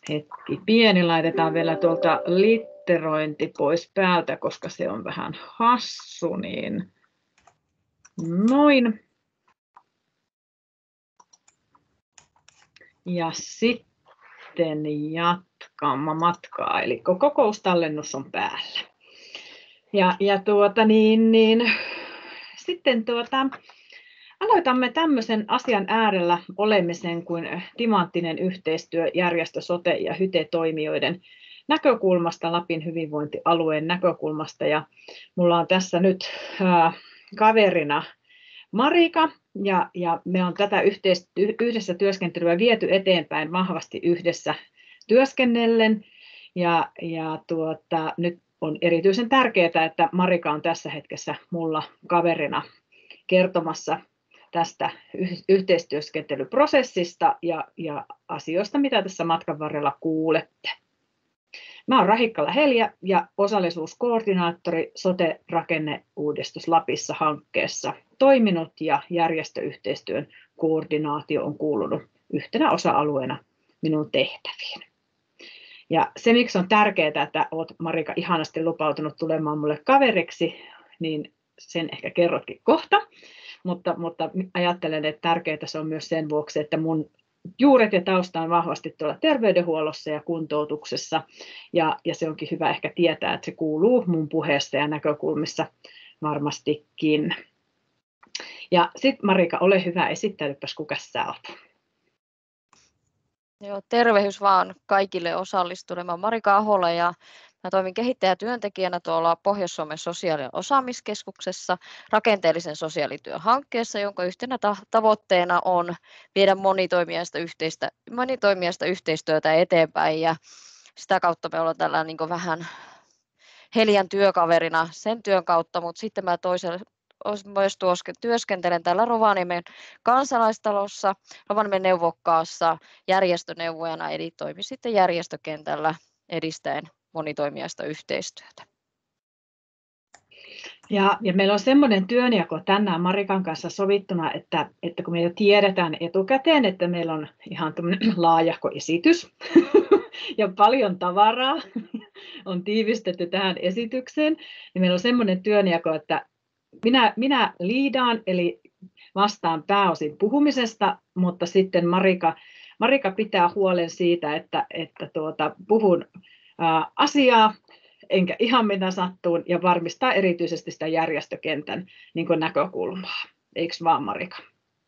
Hetki pieni, laitetaan vielä tuolta litterointi pois päältä, koska se on vähän hassu, niin noin. Ja sitten jatkamme matkaa, eli kokoustallennus on päällä. Sitten aloitamme tämmöisen asian äärellä olemisen kuin timanttinen yhteistyö järjestö sote- ja hyte-toimijoiden näkökulmasta, Lapin hyvinvointialueen näkökulmasta. Ja mulla on tässä nyt kaverina Marika, ja me on tätä yhdessä työskentelyä viety eteenpäin vahvasti yhdessä työskennellen. Nyt on erityisen tärkeää, että Marika on tässä hetkessä mulla kaverina kertomassa tästä yhteistyöskentelyprosessista ja asioista, mitä tässä matkan varrella kuulette. Mä oon Rahikkala Helja ja osallisuuskoordinaattori Sote-rakenneuudistus Lapissa -hankkeessa toiminut, ja järjestöyhteistyön koordinaatio on kuulunut yhtenä osa-alueena minun tehtäviin. Ja se, miksi on tärkeää, että olet, Marika, ihanasti lupautunut tulemaan mulle kaveriksi, niin sen ehkä kerrotkin kohta. Mutta ajattelen, että tärkeää se on myös sen vuoksi, että mun juuret ja tausta on vahvasti tuolla terveydenhuollossa ja kuntoutuksessa, ja se onkin hyvä ehkä tietää, että se kuuluu mun puheessa ja näkökulmissa varmastikin. Ja sitten Marika, ole hyvä, esittelypäs, kuka sä oot. Joo, tervehdys vaan kaikille osallistuneille. Mä olen Marika Ahola ja mä toimin kehittäjätyöntekijänä tuolla Pohjois-Suomen sosiaali- ja osaamiskeskuksessa rakenteellisen sosiaalityön hankkeessa, jonka yhtenä tavoitteena on viedä monitoimijaista yhteistyötä eteenpäin, ja sitä kautta me ollaan tällä niin kuin vähän Heljan työkaverina sen työn kautta, mutta sitten mä myös työskentelen täällä Rovaniemen kansalaistalossa, Rovaniemen neuvokkaassa järjestöneuvojana, eli toimin sitten järjestökentällä edistäen monitoimijaista yhteistyötä. Ja meillä on semmoinen työnjako tänään Marikan kanssa sovittuna, että kun me jo tiedetään etukäteen, että meillä on ihan laajahko esitys ja paljon tavaraa on tiivistetty tähän esitykseen, niin meillä on semmoinen työnjako, että minä liidaan, eli vastaan pääosin puhumisesta, mutta sitten Marika pitää huolen siitä, että puhun asiaa, enkä ihan mitä sattuun, ja varmistaa erityisesti sitä järjestökentän niin kuin näkökulmaa. Eikö vaan, Marika?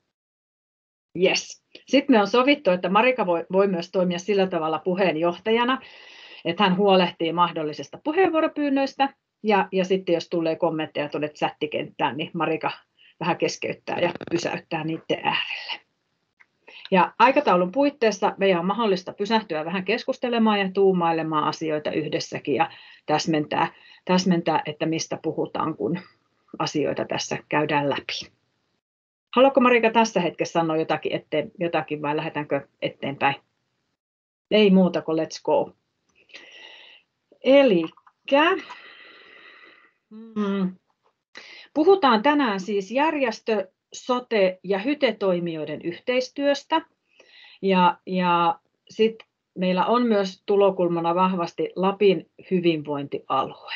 Yes. Sitten me on sovittu, että Marika voi myös toimia sillä tavalla puheenjohtajana, että hän huolehtii mahdollisista puheenvuoropyynnöistä, ja sitten jos tulee kommentteja tuonne chattikenttään, niin Marika vähän keskeyttää ja pysäyttää niiden äärelle. Ja aikataulun puitteissa meidän on mahdollista pysähtyä vähän keskustelemaan ja tuumailemaan asioita yhdessäkin ja täsmentää, että mistä puhutaan, kun asioita tässä käydään läpi. Haluatko, Marika, tässä hetkessä sanoa jotakin vai lähdetäänkö eteenpäin? Ei muuta kuin let's go. Elikkä puhutaan tänään siis järjestö-, sote- ja hyte-toimijoiden yhteistyöstä. Ja sitten meillä on myös tulokulmana vahvasti Lapin hyvinvointialue.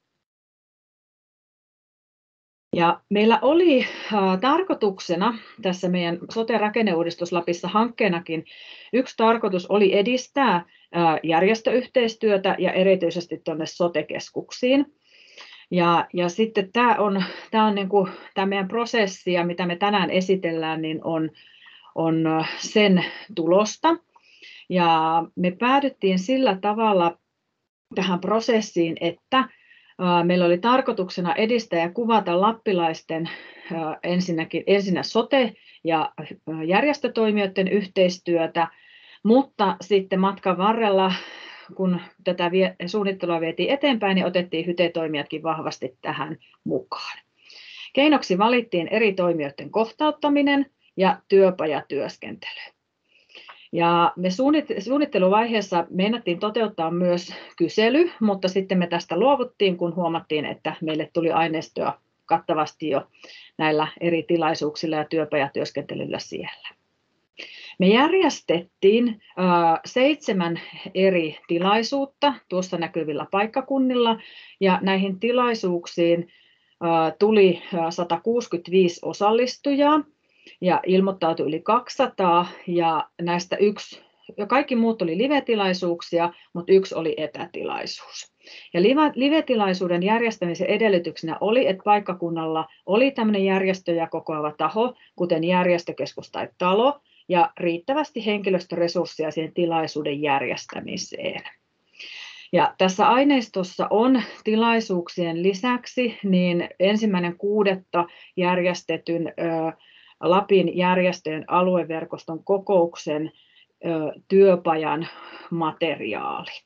Ja meillä oli tarkoituksena tässä meidän sote-rakenneuudistus Lapissa -hankkeenakin, yksi tarkoitus oli edistää järjestöyhteistyötä ja erityisesti tuonne sote-keskuksiin. Ja sitten tämä on niin kuin tämä meidän prosessi, ja mitä me tänään esitellään, niin on sen tulosta. Ja me päädyttiin sillä tavalla tähän prosessiin, että meillä oli tarkoituksena edistää ja kuvata lappilaisten ensinnä sote- ja järjestötoimijoiden yhteistyötä, mutta sitten matkan varrella, kun tätä suunnittelua vietiin eteenpäin, niin otettiin hyte-toimijatkin vahvasti tähän mukaan. Keinoksi valittiin eri toimijoiden kohtauttaminen ja työpajatyöskentely. Ja me suunnitteluvaiheessa meinattiin toteuttaa myös kysely, mutta sitten me tästä luovuttiin, kun huomattiin, että meille tuli aineistoa kattavasti jo näillä eri tilaisuuksilla ja työpajatyöskentelyllä siellä. Me järjestettiin 7 eri tilaisuutta tuossa näkyvillä paikkakunnilla, ja näihin tilaisuuksiin tuli 165 osallistujaa ja ilmoittautui yli 200, ja näistä kaikki muut oli live-tilaisuuksia, mutta yksi oli etätilaisuus. Ja live-tilaisuuden järjestämisen edellytyksenä oli, että paikkakunnalla oli tämmöinen järjestöjä kokoava taho, kuten järjestökeskus tai talo, ja riittävästi henkilöstöresursseja siihen tilaisuuden järjestämiseen. Ja tässä aineistossa on tilaisuuksien lisäksi niin 1.6. järjestetyn Lapin järjestöjen alueverkoston kokouksen työpajan materiaalit.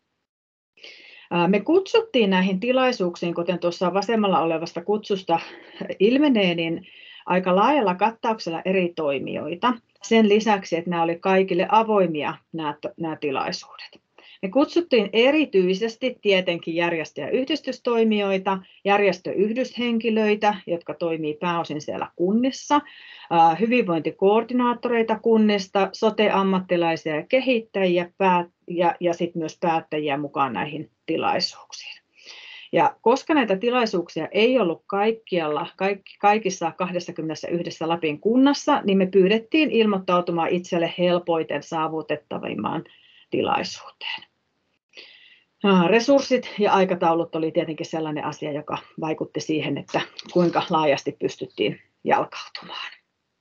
Me kutsuttiin näihin tilaisuuksiin, kuten tuossa vasemmalla olevasta kutsusta ilmenee, niin aika laajalla kattauksella eri toimijoita. Sen lisäksi, että nämä oli kaikille avoimia nämä tilaisuudet. Me kutsuttiin erityisesti tietenkin järjestö- ja yhdistystoimijoita, järjestöyhdyshenkilöitä, jotka toimii pääosin siellä kunnissa, hyvinvointikoordinaattoreita kunnista, sote-ammattilaisia ja kehittäjiä ja sitten myös päättäjiä mukaan näihin tilaisuuksiin. Ja koska näitä tilaisuuksia ei ollut kaikissa 21 Lapin kunnassa, niin me pyydettiin ilmoittautumaan itselle helpoiten saavutettavimmaan tilaisuuteen. Resurssit ja aikataulut oli tietenkin sellainen asia, joka vaikutti siihen, että kuinka laajasti pystyttiin jalkautumaan.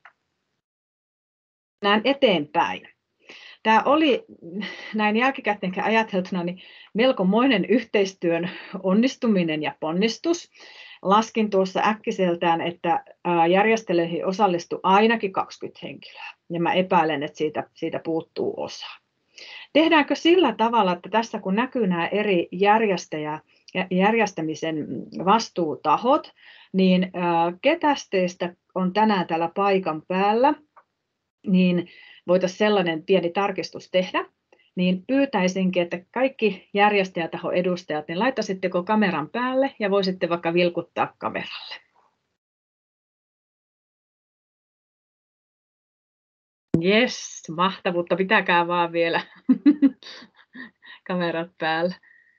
Näin eteenpäin. Tämä oli näin jälkikäteen ajateltuna niin melkomoinen yhteistyön onnistuminen ja ponnistus. Laskin tuossa äkkiseltään, että järjestelyihin osallistui ainakin 20 henkilöä, ja mä epäilen, että siitä puuttuu osa. Tehdäänkö sillä tavalla, että tässä kun näkyy nämä eri järjestämisen vastuutahot, niin ketäs teistä on tänään täällä paikan päällä, niin voitaisiin sellainen pieni tarkistus tehdä, niin pyytäisinkin, että kaikki järjestäjätahon edustajat, niin laittaisitteko kameran päälle ja voisitte vaikka vilkuttaa kameralle. Jes, mahtavuutta, pitäkää vaan vielä kamerat päällä.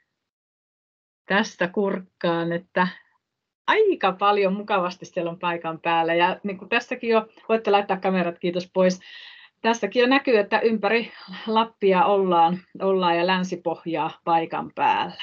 Tästä kurkkaan, että aika paljon mukavasti siellä on paikan päällä, ja niin kuin tässäkin jo, voitte laittaa kamerat, kiitos pois. Tässäkin jo näkyy, että ympäri Lappia ollaan ja Länsi-Pohjaa paikan päällä.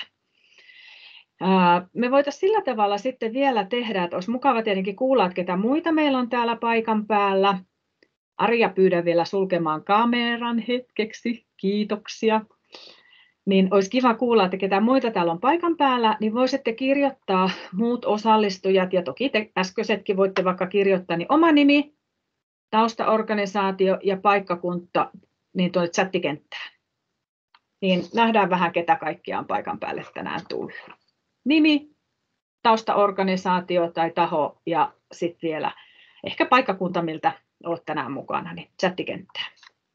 Me voitaisiin sillä tavalla sitten vielä tehdä, että olisi mukava tietenkin kuulla, että ketä muita meillä on täällä paikan päällä. Arja, pyydän vielä sulkemaan kameran hetkeksi, kiitoksia. Niin olisi kiva kuulla, että ketä muita täällä on paikan päällä, niin voisitte kirjoittaa muut osallistujat, ja toki te äskeisetkin voitte vaikka kirjoittaa niin oma nimi, taustaorganisaatio ja paikkakunta niin tuonne chattikenttään. Niin nähdään vähän, ketä kaikkia on paikan päälle tänään tullut. Nimi, taustaorganisaatio tai taho ja sitten vielä ehkä paikkakunta, miltä olet tänään mukana, niin chattikenttään.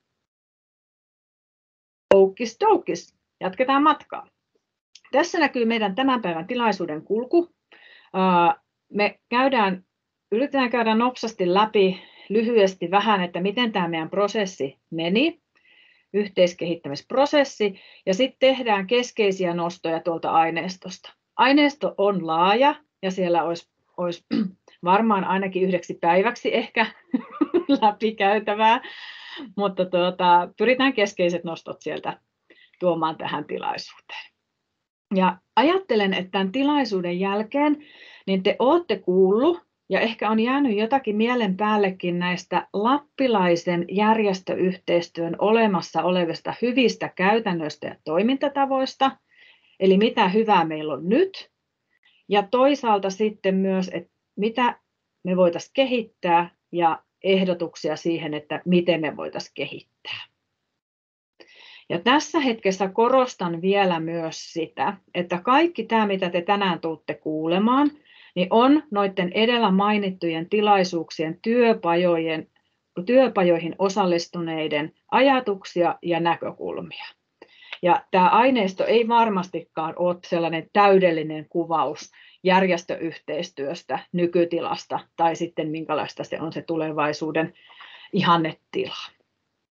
Oukis toukis, jatketaan matkaa. Tässä näkyy meidän tämän päivän tilaisuuden kulku. Me yritetään käydä nopsasti läpi lyhyesti vähän, että miten tämä meidän prosessi meni, yhteiskehittämisprosessi, ja sitten tehdään keskeisiä nostoja tuolta aineistosta. Aineisto on laaja, ja siellä olisi varmaan ainakin 1 päiväksi ehkä läpikäytävää, mutta pyritään keskeiset nostot sieltä tuomaan tähän tilaisuuteen. Ja ajattelen, että tämän tilaisuuden jälkeen niin te olette kuullut, ja ehkä on jäänyt jotakin mielen päällekin näistä lappilaisen järjestöyhteistyön olemassa olevista hyvistä käytännöistä ja toimintatavoista, eli mitä hyvää meillä on nyt, ja toisaalta sitten myös, että mitä me voitaisiin kehittää ja ehdotuksia siihen, että miten me voitaisiin kehittää. Ja tässä hetkessä korostan vielä myös sitä, että kaikki tämä, mitä te tänään tulette kuulemaan, niin on noiden edellä mainittujen tilaisuuksien työpajoihin osallistuneiden ajatuksia ja näkökulmia. Ja tämä aineisto ei varmastikaan ole sellainen täydellinen kuvaus järjestöyhteistyöstä, nykytilasta tai sitten minkälaista se on se tulevaisuuden ihannetila.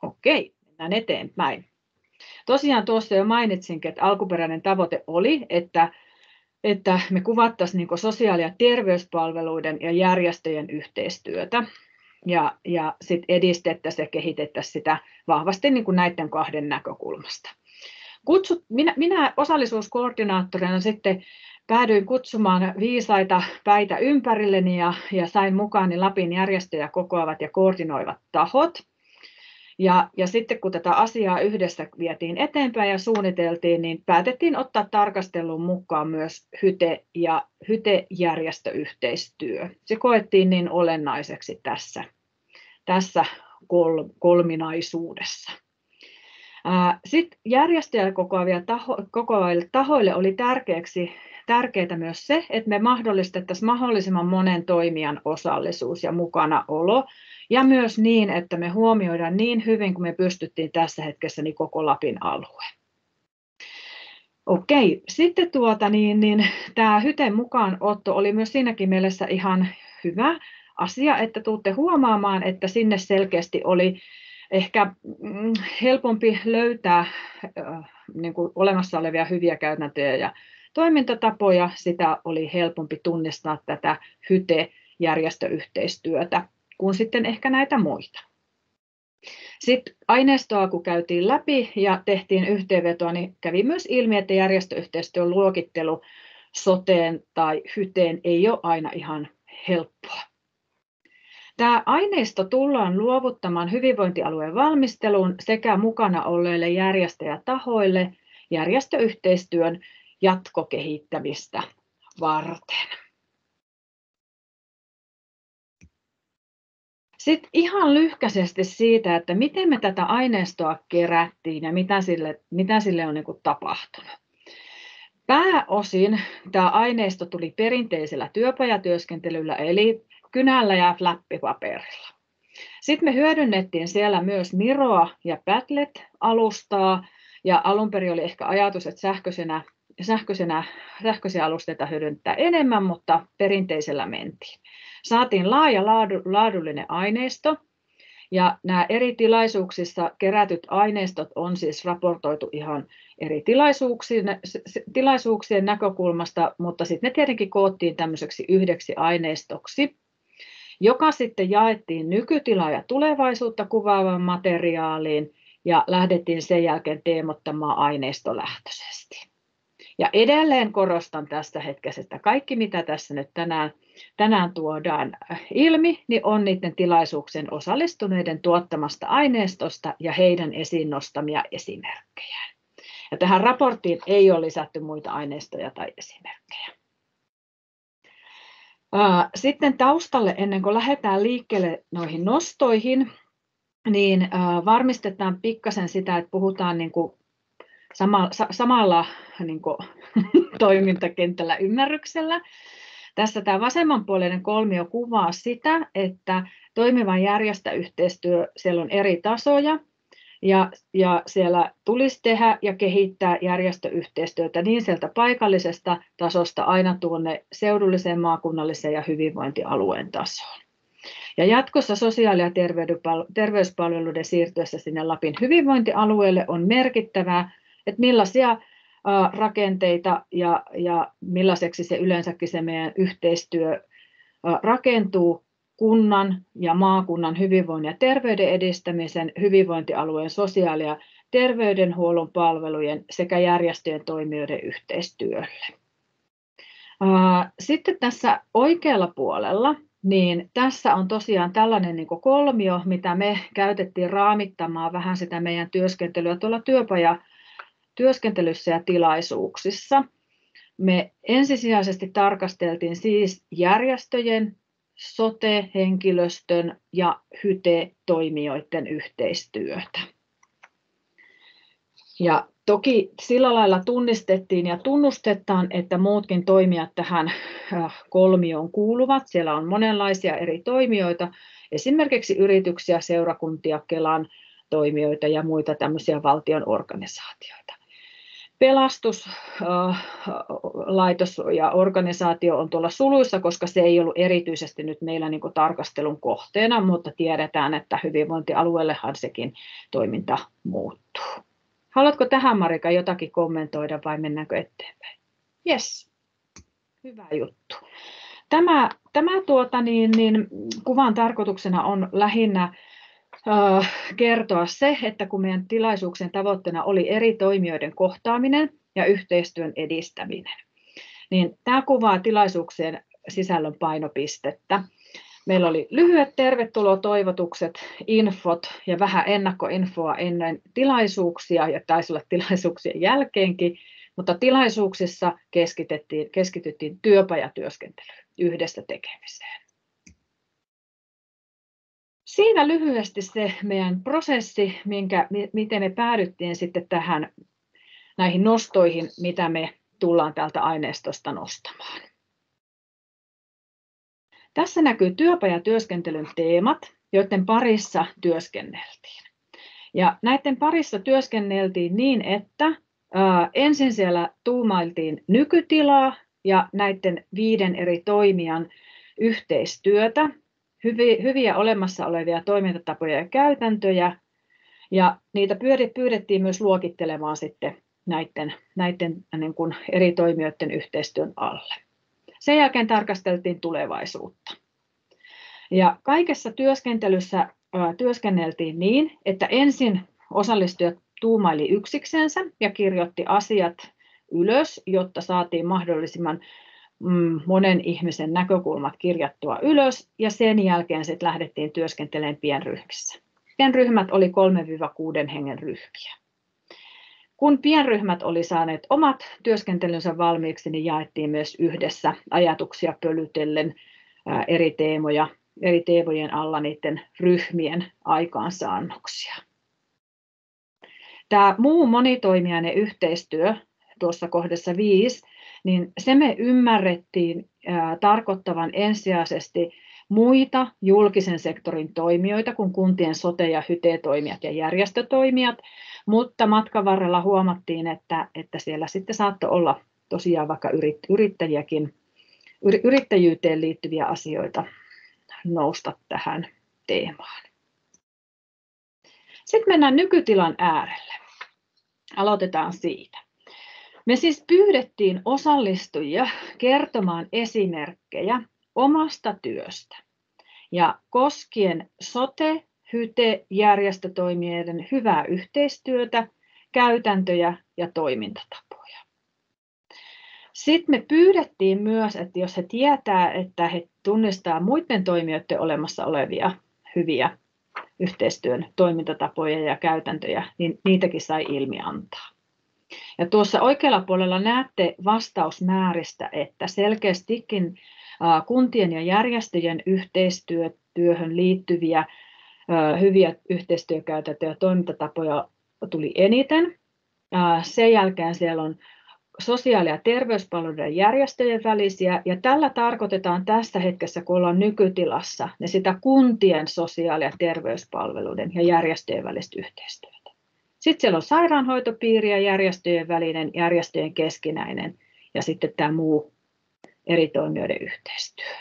Okei, mennään eteenpäin. Tosiaan tuossa jo mainitsinkin, että alkuperäinen tavoite oli, että me kuvattaisiin niin sosiaali- ja terveyspalveluiden ja järjestöjen yhteistyötä ja sit edistettäisiin ja kehitettäisiin sitä vahvasti niin näiden kahden näkökulmasta. Minä osallisuuskoordinaattorina sitten päädyin kutsumaan viisaita päitä ympärilleni ja sain mukaan Lapin järjestöjä kokoavat ja koordinoivat tahot. Ja sitten kun tätä asiaa yhdessä vietiin eteenpäin ja suunniteltiin, niin päätettiin ottaa tarkasteluun mukaan myös HYTE ja HYTE-järjestöyhteistyö. Se koettiin niin olennaiseksi tässä kolminaisuudessa. Sitten järjestöjä kokoaville tahoille oli tärkeää myös se, että me mahdollistettaisiin mahdollisimman monen toimijan osallisuus ja mukanaolo, ja myös niin, että me huomioidaan niin hyvin kuin me pystyttiin tässä hetkessä niin koko Lapin alue. Okei, sitten tämä HYTEn mukaanotto oli myös siinäkin mielessä ihan hyvä asia, että tuutte huomaamaan, että sinne selkeästi oli ehkä helpompi löytää niin kuin olemassa olevia hyviä käytäntöjä ja toimintatapoja, sitä oli helpompi tunnistaa tätä HYTE-järjestöyhteistyötä kuin sitten ehkä näitä muita. Sitten aineistoa kun käytiin läpi ja tehtiin yhteenvetoa, niin kävi myös ilmi, että järjestöyhteistyön luokittelu soteen tai HYTEen ei ole aina ihan helppoa. Tämä aineisto tullaan luovuttamaan hyvinvointialueen valmisteluun sekä mukana olleille järjestäjätahoille järjestöyhteistyön jatkokehittämistä varten. Sitten ihan lyhkäisesti siitä, että miten me tätä aineistoa kerättiin ja mitä sille on tapahtunut. Pääosin tämä aineisto tuli perinteisellä työpajatyöskentelyllä eli kynällä ja fläppipaperilla. Sitten me hyödynnettiin siellä myös Miroa ja Padlet-alustaa ja alun perin oli ehkä ajatus, että sähköisiä alusteita hyödyntää enemmän, mutta perinteisellä mentiin. Saatiin laaja laadullinen aineisto ja nämä eri tilaisuuksissa kerätyt aineistot on siis raportoitu ihan eri tilaisuuksien näkökulmasta, mutta sitten ne tietenkin koottiin tämmöiseksi yhdeksi aineistoksi, joka sitten jaettiin nykytilaa ja tulevaisuutta kuvaavaan materiaaliin ja lähdettiin sen jälkeen teemottamaan aineistolähtöisesti. Ja edelleen korostan tästä hetkestä, että kaikki mitä tässä nyt tänään tuodaan ilmi, niin on niiden tilaisuuksien osallistuneiden tuottamasta aineistosta ja heidän esiin nostamia esimerkkejä. Ja tähän raporttiin ei ole lisätty muita aineistoja tai esimerkkejä. Sitten taustalle, ennen kuin lähdetään liikkeelle noihin nostoihin, niin varmistetaan pikkasen sitä, että puhutaan niin kuin samalla niin kuin toimintakentällä ymmärryksellä. Tässä tämä vasemmanpuoleinen kolmio kuvaa sitä, että toimiva järjestäyhteistyö, siellä on eri tasoja ja siellä tulisi tehdä ja kehittää järjestöyhteistyötä niin sieltä paikallisesta tasosta aina tuonne seudulliseen, maakunnalliseen ja hyvinvointialueen tasoon. Ja jatkossa sosiaali- ja terveyspalveluiden siirtyessä sinne Lapin hyvinvointialueelle on merkittävää, että millaisia rakenteita ja millaiseksi se yleensäkin se meidän yhteistyö rakentuu kunnan ja maakunnan hyvinvoinnin ja terveyden edistämisen, hyvinvointialueen sosiaali- ja terveydenhuollon palvelujen sekä järjestöjen toimijoiden yhteistyölle. Sitten tässä oikealla puolella, niin tässä on tosiaan tällainen niin kuin kolmio, mitä me käytettiin raamittamaan vähän sitä meidän työskentelyä tuolla työskentelyssä ja tilaisuuksissa. Me ensisijaisesti tarkasteltiin siis järjestöjen, sote-henkilöstön ja HYTE-toimijoiden yhteistyötä. Ja toki sillä lailla tunnistettiin ja tunnustetaan, että muutkin toimijat tähän kolmioon kuuluvat. Siellä on monenlaisia eri toimijoita, esimerkiksi yrityksiä, seurakuntia, Kelan toimijoita ja muita tämmöisiä valtion organisaatioita. Pelastuslaitos ja organisaatio on tuolla suluissa, koska se ei ollut erityisesti nyt meillä niin kuin tarkastelun kohteena, mutta tiedetään, että hyvinvointialueellehan sekin toiminta muuttuu. Haluatko tähän, Marika, jotakin kommentoida vai mennäänkö eteenpäin? Yes, hyvä juttu. Tämä kuvan tarkoituksena on lähinnä kertoa se, että kun meidän tilaisuuksien tavoitteena oli eri toimijoiden kohtaaminen ja yhteistyön edistäminen, niin tämä kuvaa tilaisuuksien sisällön painopistettä. Meillä oli lyhyet tervetulotoivotukset, infot ja vähän ennakkoinfoa ennen tilaisuuksia ja taisi olla tilaisuuksien jälkeenkin, mutta tilaisuuksissa keskityttiin työpajatyöskentelyyn, yhdessä tekemiseen. Siinä lyhyesti se meidän prosessi, miten me päädyttiin sitten näihin nostoihin, mitä me tullaan täältä aineistosta nostamaan. Tässä näkyy työpajatyöskentelyn teemat, joiden parissa työskenneltiin. Ja näiden parissa työskenneltiin niin, että ensin siellä tuumailtiin nykytilaa ja näiden 5 eri toimijan yhteistyötä, hyviä olemassa olevia toimintatapoja ja käytäntöjä, ja niitä pyydettiin myös luokittelemaan sitten näiden niin kuin eri toimijoiden yhteistyön alle. Sen jälkeen tarkasteltiin tulevaisuutta. Ja kaikessa työskentelyssä työskenneltiin niin, että ensin osallistujat tuumaili yksiksensä ja kirjoitti asiat ylös, jotta saatiin mahdollisimman monen ihmisen näkökulmat kirjattua ylös, ja sen jälkeen sitten lähdettiin työskentelemään pienryhmissä. Pienryhmät oli 3-6 hengen ryhmiä. Kun pienryhmät oli saaneet omat työskentelynsä valmiiksi, niin jaettiin myös yhdessä ajatuksia pölytellen eri teemojen alla niiden ryhmien aikaansaannoksia. Tämä muu monitoimijainen yhteistyö tuossa kohdassa 5, niin se me ymmärrettiin tarkoittavan ensisijaisesti muita julkisen sektorin toimijoita kuin kuntien sote- ja hyte-toimijat ja järjestötoimijat, mutta matkan varrella huomattiin, että siellä sitten saattoi olla tosiaan vaikka yrittäjyyteen liittyviä asioita nousta tähän teemaan. Sitten mennään nykytilan äärelle. Aloitetaan siitä. Me siis pyydettiin osallistujia kertomaan esimerkkejä omasta työstä ja koskien sote-, hyte- järjestötoimijoiden hyvää yhteistyötä, käytäntöjä ja toimintatapoja. Sitten me pyydettiin myös, että jos he tietää, että he tunnistaa muiden toimijoiden olemassa olevia hyviä yhteistyön toimintatapoja ja käytäntöjä, niin niitäkin sai ilmi antaa. Ja tuossa oikealla puolella näette vastausmääristä, että selkeästikin kuntien ja järjestöjen yhteistyöhön liittyviä hyviä yhteistyökäytäntöjä ja toimintatapoja tuli eniten. Sen jälkeen siellä on sosiaali- ja terveyspalveluiden järjestöjen välisiä, ja tällä tarkoitetaan tässä hetkessä, kun ollaan nykytilassa, niin sitä kuntien sosiaali- ja terveyspalveluiden ja järjestöjen välistä yhteistyötä. Sitten siellä on sairaanhoitopiiri ja järjestöjen välinen, järjestöjen keskinäinen ja sitten tämä muu eri toimijoiden yhteistyö.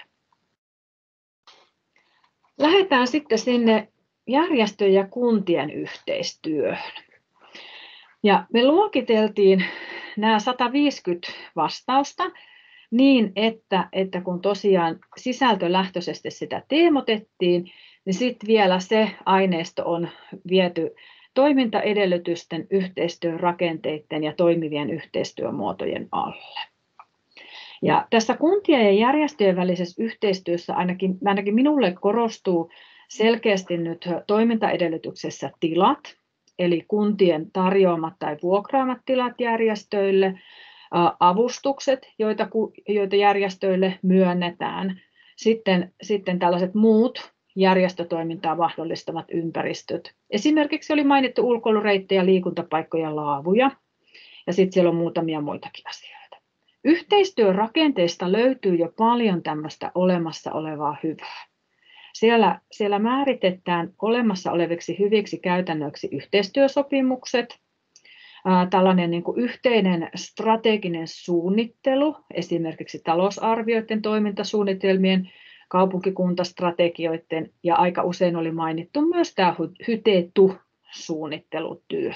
Lähdetään sitten sinne järjestöjen ja kuntien yhteistyöhön. Ja me luokiteltiin nämä 150 vastausta niin, että kun tosiaan sisältölähtöisesti sitä teemotettiin, niin sitten vielä se aineisto on viety toimintaedellytysten, yhteistyön rakenteiden ja toimivien yhteistyömuotojen alle. Ja tässä kuntien ja järjestöjen välisessä yhteistyössä ainakin minulle korostuu selkeästi nyt toimintaedellytyksessä tilat, eli kuntien tarjoamat tai vuokraamat tilat järjestöille, avustukset, joita järjestöille myönnetään, sitten tällaiset muut järjestötoimintaa mahdollistavat ympäristöt. Esimerkiksi oli mainittu ulkoilureittejä, liikuntapaikkoja, laavuja, ja sitten siellä on muutamia muitakin asioita. Yhteistyörakenteista löytyy jo paljon tämmöistä olemassa olevaa hyvää. Siellä määritetään olemassa oleviksi hyviksi käytännöiksi yhteistyösopimukset, tällainen niin kuin yhteinen strateginen suunnittelu, esimerkiksi talousarvioiden toimintasuunnitelmien, kaupunkikuntastrategioiden ja aika usein oli mainittu myös tämä HYTETU-suunnittelutyö.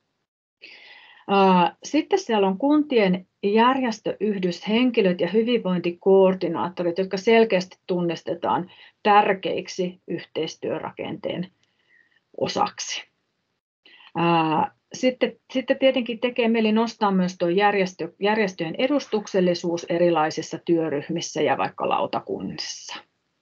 Sitten siellä on kuntien järjestöyhdyshenkilöt ja hyvinvointikoordinaattorit, jotka selkeästi tunnistetaan tärkeiksi yhteistyörakenteen osaksi. Sitten tietenkin tekee mieli nostaa myös tuo järjestöjen edustuksellisuus erilaisissa työryhmissä ja vaikka lautakunnissa.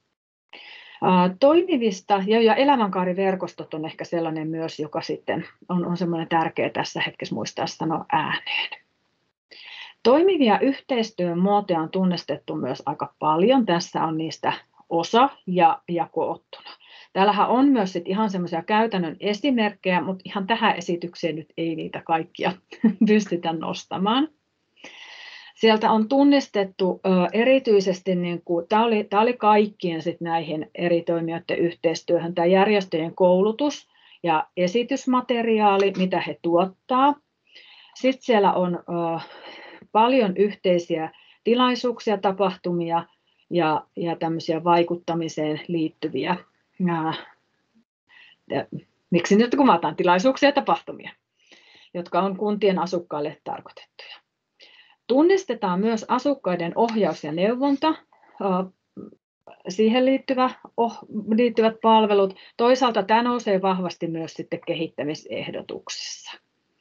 Toimivista ja elämänkaariverkostot on ehkä sellainen myös, joka sitten on semmoinen tärkeä tässä hetkessä muistaa sanoa ääneen. Toimivia yhteistyön muotoja on tunnistettu myös aika paljon. Tässä on niistä osa ja koottuna. Täällähän on myös sit ihan semmoisia käytännön esimerkkejä, mutta ihan tähän esitykseen nyt ei niitä kaikkia pystytä nostamaan. Sieltä on tunnistettu erityisesti, tämä oli kaikkien sit näihin eri toimijoiden yhteistyöhön, tämä järjestöjen koulutus ja esitysmateriaali, mitä he tuottaa. Sitten siellä on paljon yhteisiä tilaisuuksia, tapahtumia ja tämmöisiä vaikuttamiseen liittyviä, miksi nyt kuvataan, tilaisuuksia ja tapahtumia, jotka on kuntien asukkaille tarkoitettuja. Tunnistetaan myös asukkaiden ohjaus ja neuvonta, siihen liittyvät palvelut. Toisaalta tämä nousee vahvasti myös sitten kehittämisehdotuksissa.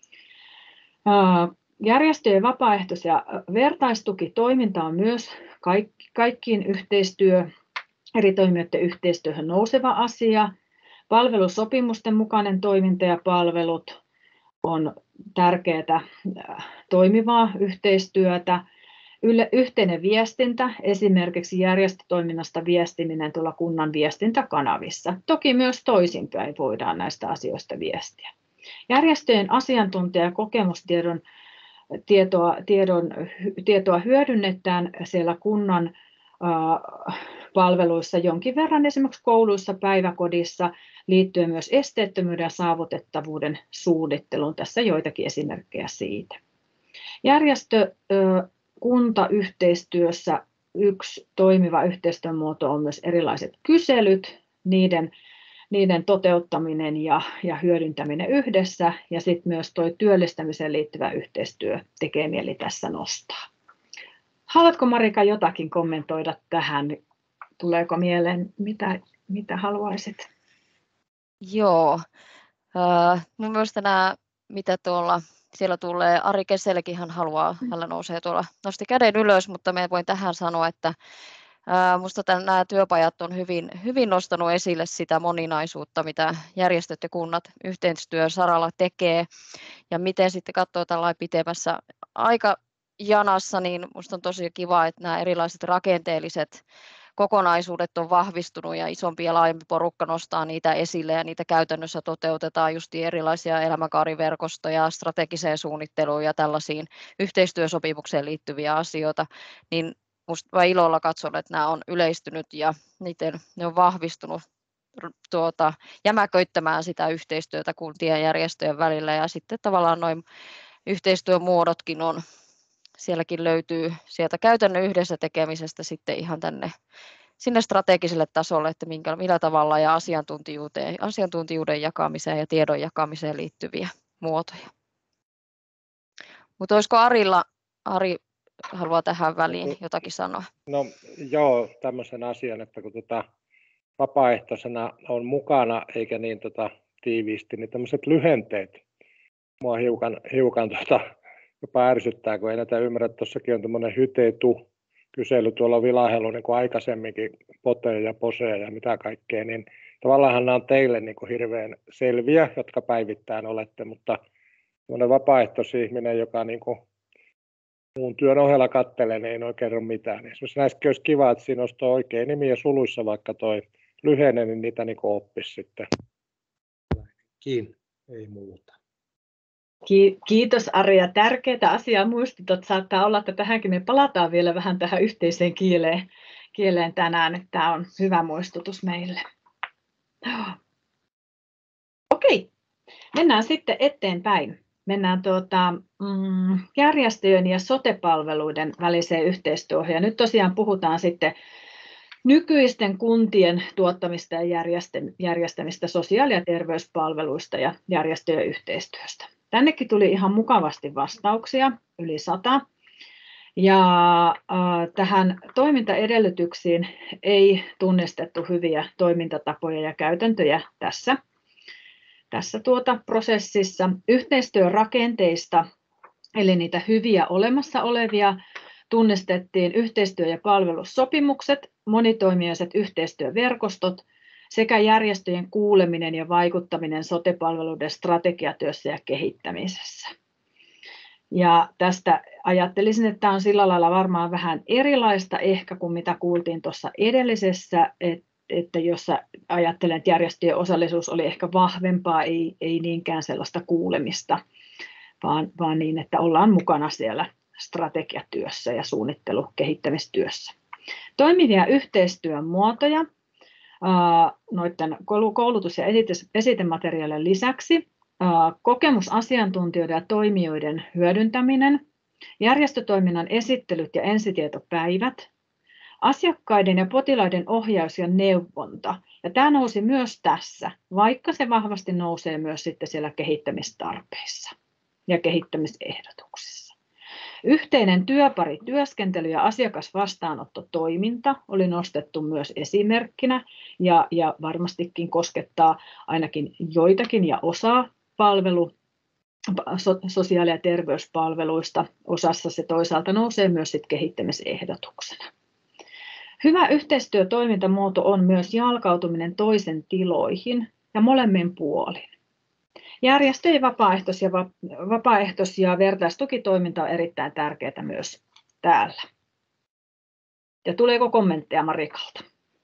Järjestöjen vapaaehtois- ja vertaistukitoiminta on myös kaikkiin eri toimijoiden yhteistyöhön nouseva asia. Palvelusopimusten mukainen toiminta ja palvelut on tärkeää toimivaa yhteistyötä. Yhteinen viestintä, esimerkiksi järjestötoiminnasta viestiminen tuolla kunnan viestintäkanavissa. Toki myös toisinpäin voidaan näistä asioista viestiä. Järjestöjen asiantuntija- ja kokemustiedon tietoa hyödynnetään siellä kunnan palveluissa jonkin verran, esimerkiksi kouluissa, päiväkodissa, liittyen myös esteettömyyden ja saavutettavuuden suunnitteluun. Tässä joitakin esimerkkejä siitä. Järjestökuntayhteistyössä yksi toimiva yhteistyömuoto on myös erilaiset kyselyt, niiden toteuttaminen ja hyödyntäminen yhdessä, ja sitten myös tuo työllistämiseen liittyvä yhteistyö tekee mieli tässä nostaa. Haluatko Marika jotakin kommentoida tähän? Tuleeko mieleen, mitä haluaisit? Joo. Mun mielestä nämä, mitä siellä tulee, Ari Kesselläkin hänellä nousee tuolla, nosti käden ylös, mutta me voin tähän sanoa, että minusta nämä työpajat on hyvin nostanut esille sitä moninaisuutta, mitä järjestöt ja kunnat yhteistyön saralla tekee, ja miten sitten katsoo tällainen pitemmässä aikajanassa, niin minusta on tosi kiva, että nämä erilaiset rakenteelliset kokonaisuudet on vahvistunut ja isompi ja laajempi porukka nostaa niitä esille ja niitä käytännössä toteutetaan just erilaisia elämänkaariverkostoja, strategiseen suunnitteluun ja tällaisiin yhteistyösopimukseen liittyviä asioita, niin minusta ilolla katson, että nämä on yleistynyt ja ne on vahvistunut jämäköittämään sitä yhteistyötä kuntien ja järjestöjen välillä, ja sitten tavallaan noin yhteistyömuodotkin on, sielläkin löytyy sieltä käytännön yhdessä tekemisestä sitten ihan sinne strategiselle tasolle, että millä tavalla ja asiantuntijuuden jakamiseen ja tiedon jakamiseen liittyviä muotoja. Mutta olisiko Ari haluaa tähän väliin jotakin sanoa? No joo, tämmöisen asian, että kun vapaaehtoisena on mukana eikä niin tiiviisti, niin tämmöiset lyhenteet mua hiukan jopa ärsyttää, kun ei näitä ymmärrä. Tuossakin on tämmöinen HYTETU-kysely tuolla vilahellut niin kuin aikaisemminkin, pote ja pose ja mitä kaikkea, niin tavallaan nämä on teille niin kuin hirveän selviä, jotka päivittäin olette, mutta semmoinen vapaaehtoisihminen, joka niin kuin muun työn ohella kattelee, niin ei oikein kerro mitään. Esimerkiksi näissäkin olisi kiva, että siinä olisi tuo oikea nimi ja suluissa vaikka toi lyhenne, niin niitä niin kuin oppisi sitten. Ei muuta. Kiitos Ari, ja tärkeää asiaa muistutat. Saattaa olla, että tähänkin me palataan vielä vähän tähän yhteiseen kieleen tänään, että tämä on hyvä muistutus meille. Okei, mennään sitten eteenpäin. mennään järjestöjen ja sote-palveluiden väliseen yhteistyöhön. Ja nyt tosiaan puhutaan sitten nykyisten kuntien tuottamista ja järjestämistä sosiaali- ja terveyspalveluista ja järjestöjen yhteistyöstä. Tännekin tuli ihan mukavasti vastauksia, yli 100. Ja tähän toimintaedellytyksiin ei tunnistettu hyviä toimintatapoja ja käytäntöjä tässä prosessissa. Yhteistyörakenteista, eli niitä hyviä olemassa olevia, tunnistettiin yhteistyö- ja palvelussopimukset, monitoimijaiset yhteistyöverkostot sekä järjestöjen kuuleminen ja vaikuttaminen sote-palveluiden strategiatyössä ja kehittämisessä. Ja tästä ajattelisin, että tämä on sillä lailla varmaan vähän erilaista ehkä kuin mitä kuultiin tuossa edellisessä, että jossa ajattelen, että järjestöjen osallisuus oli ehkä vahvempaa, ei niinkään sellaista kuulemista, vaan niin, että ollaan mukana siellä strategiatyössä ja kehittämistyössä. Toimivia yhteistyön muotoja noiden koulutus- ja esitemateriaalien lisäksi kokemusasiantuntijoiden ja toimijoiden hyödyntäminen, järjestötoiminnan esittelyt ja ensitietopäivät, asiakkaiden ja potilaiden ohjaus ja neuvonta. Ja tämä nousi myös tässä, vaikka se vahvasti nousee myös sitten siellä kehittämistarpeissa ja kehittämisehdotuksissa. Yhteinen työparityöskentely ja asiakasvastaanottotoiminta oli nostettu myös esimerkkinä ja varmastikin koskettaa ainakin joitakin ja osaa sosiaali- ja terveyspalveluista. Osassa se toisaalta nousee myös sit kehittämisehdotuksena. Hyvä yhteistyötoimintamuoto on myös jalkautuminen toisen tiloihin ja molemmin puolin. Järjestöjen vapaaehtois- ja vertaistukitoiminta on erittäin tärkeää myös täällä. Ja tuleeko kommentteja Marikalta?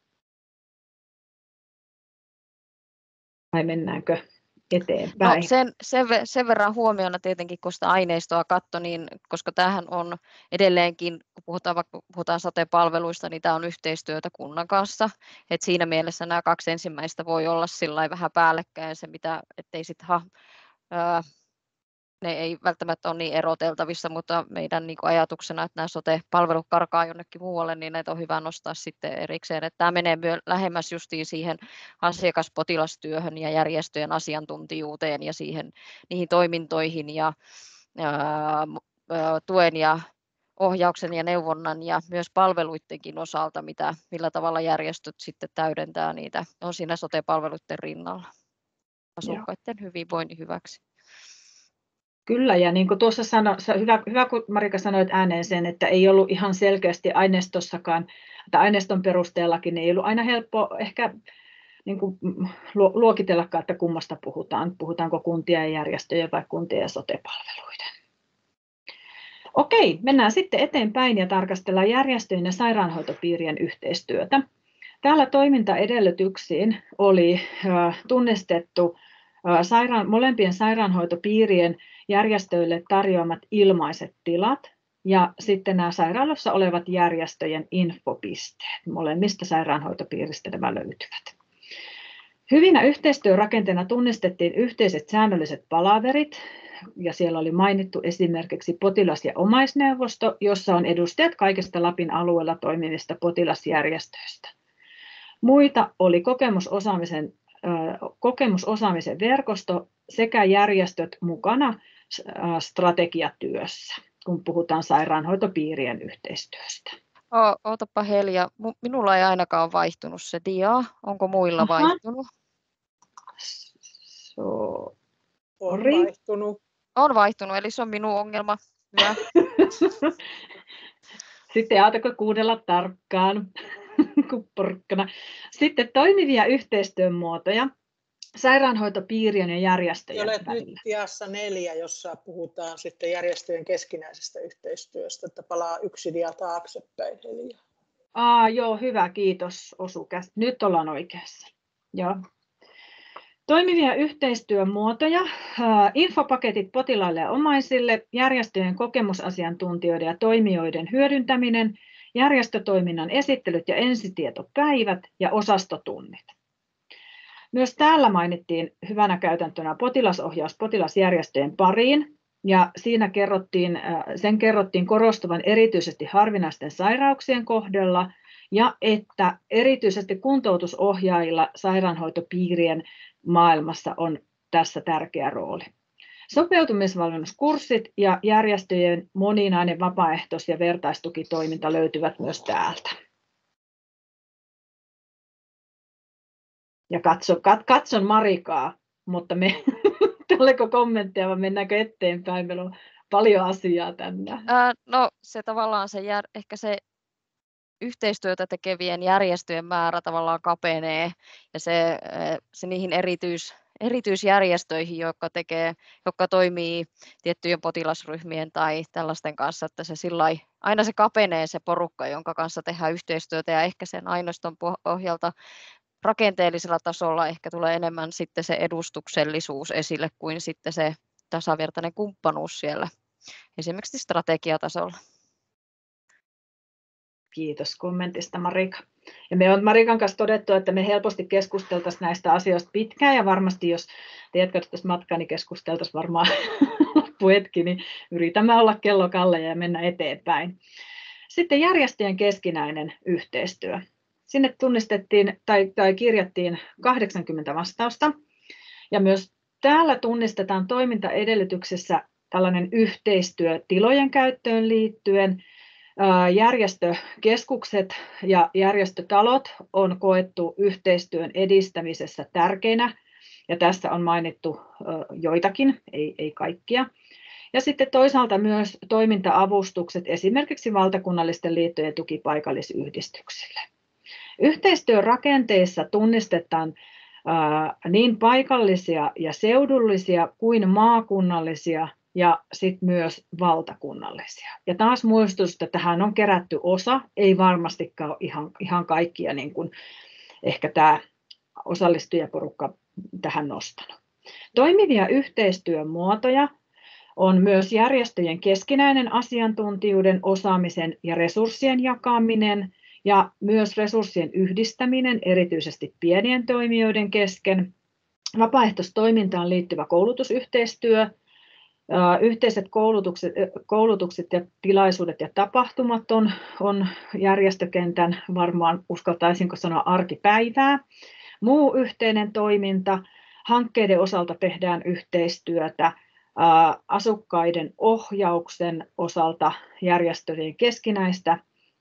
Vai mennäänkö eteenpäin? No sen verran huomiona tietenkin, kun sitä aineistoa katsoi, niin koska tämähän on edelleenkin, kun puhutaan sote-palveluista, niin tämä on yhteistyötä kunnan kanssa. Et siinä mielessä nämä kaksi ensimmäistä voi olla sillä vähän päällekkäin, ettei ne ei välttämättä ole niin eroteltavissa, mutta meidän niin kuin ajatuksena, että nämä sote-palvelut karkaa jonnekin muualle, niin näitä on hyvä nostaa sitten erikseen. Että tämä menee myös lähemmäs justiin siihen asiakaspotilastyöhön ja järjestöjen asiantuntijuuteen ja niihin toimintoihin ja tuen ja ohjauksen ja neuvonnan ja myös palveluidenkin osalta, millä tavalla järjestöt sitten täydentää niitä, on siinä sote-palveluiden rinnalla asukkaiden hyvinvoinnin hyväksi. Kyllä, ja niin kuin tuossa hyvä kun Marika sanoit ääneen sen, että ei ollut ihan selkeästi aineistossakaan, tai aineiston perusteellakin ei ollut aina helppo ehkä niin kuin luokitellakaan, että kummasta puhutaan. Puhutaanko kuntien ja järjestöjen vai kuntien ja sote-palveluiden. Okei, mennään sitten eteenpäin ja tarkastellaan järjestöjen ja sairaanhoitopiirien yhteistyötä. Täällä toimintaedellytyksiin oli tunnistettu molempien sairaanhoitopiirien järjestöille tarjoamat ilmaiset tilat ja sitten nämä sairaaloissa olevat järjestöjen infopisteet. Molemmista sairaanhoitopiiristä nämä löytyvät. Hyvinä yhteistyörakenteena tunnistettiin yhteiset säännölliset palaverit ja siellä oli mainittu esimerkiksi potilas- ja omaisneuvosto, jossa on edustajat kaikista Lapin alueella toimivista potilasjärjestöistä. Muita oli kokemusosaamisen verkosto sekä järjestöt mukana strategiatyössä, kun puhutaan sairaanhoitopiirien yhteistyöstä. Ootapa Helja, minulla ei ainakaan ole vaihtunut se dia. Onko muilla vaihtunut? On vaihtunut. On vaihtunut, eli se on minun ongelma. Hyvä. Sitten autako kuunnella tarkkaan. Sitten toimivia yhteistyön muotoja sairaanhoitopiirien ja järjestöjen Olet välillä. nyt diassa 4, jossa puhutaan sitten järjestöjen keskinäisestä yhteistyöstä, että palaa yksi dia taaksepäin. Joo, hyvä, kiitos osukäs. Nyt ollaan oikeassa. Joo. Toimivia yhteistyön muotoja, infopaketit potilaille ja omaisille, järjestöjen kokemusasiantuntijoiden ja toimijoiden hyödyntäminen, järjestötoiminnan esittelyt ja ensitietopäivät ja osastotunnit. Myös täällä mainittiin hyvänä käytäntönä potilasohjaus potilasjärjestöjen pariin, ja siinä sen kerrottiin korostuvan erityisesti harvinaisten sairauksien kohdalla, ja että erityisesti kuntoutusohjaajilla sairaanhoitopiirien maailmassa on tässä tärkeä rooli. Sopeutumisvalmennuskurssit ja järjestöjen moninainen vapaaehtois- ja vertaistukitoiminta löytyvät myös täältä. Ja katson Marikaa, mutta oliko kommentteja vai mennäänkö eteenpäin? Meillä on paljon asiaa tänne. No se tavallaan ehkä se yhteistyötä tekevien järjestöjen määrä tavallaan kapenee ja se niihin erityisjärjestöihin, jotka toimii tiettyjen potilasryhmien tai tällaisten kanssa, että se aina se kapenee se porukka, jonka kanssa tehdään yhteistyötä ja ehkä sen aineiston pohjalta rakenteellisella tasolla ehkä tulee enemmän sitten se edustuksellisuus esille kuin sitten se tasavertainen kumppanuus siellä esimerkiksi strategiatasolla. Kiitos kommentista, Marika. Ja me on Marikan kanssa todettu, että me helposti keskusteltaisiin näistä asioista pitkään ja varmasti jos te jatkaisitte matkaa, niin keskusteltaisiin varmaan loppuhetki, niin yritämme olla kellokalleja ja mennä eteenpäin. Sitten järjestöjen keskinäinen yhteistyö. Sinne tunnistettiin tai kirjattiin 80 vastausta ja myös täällä tunnistetaan toimintaedellytyksessä tällainen yhteistyö tilojen käyttöön liittyen. Järjestökeskukset ja järjestötalot on koettu yhteistyön edistämisessä tärkeinä ja tässä on mainittu joitakin, ei kaikkia. Ja sitten toisaalta myös toiminta-avustukset esimerkiksi valtakunnallisten liittojen tuki paikallisyhdistyksille. Yhteistyön rakenteissa tunnistetaan niin paikallisia ja seudullisia kuin maakunnallisia ja sitten myös valtakunnallisia. Ja taas muistutus, että tähän on kerätty osa, ei varmastikaan ole ihan kaikkia niin kuin ehkä tämä osallistujaporukka tähän nostanut. Toimivia yhteistyömuotoja on myös järjestöjen keskinäinen asiantuntijuuden, osaamisen ja resurssien jakaminen ja myös resurssien yhdistäminen erityisesti pienien toimijoiden kesken, vapaaehtoistoimintaan liittyvä koulutusyhteistyö, yhteiset koulutukset ja tilaisuudet ja tapahtumat on järjestökentän varmaan uskaltaisinko sanoa arkipäivää. Muu yhteinen toiminta, hankkeiden osalta tehdään yhteistyötä, asukkaiden ohjauksen osalta järjestöjen keskinäistä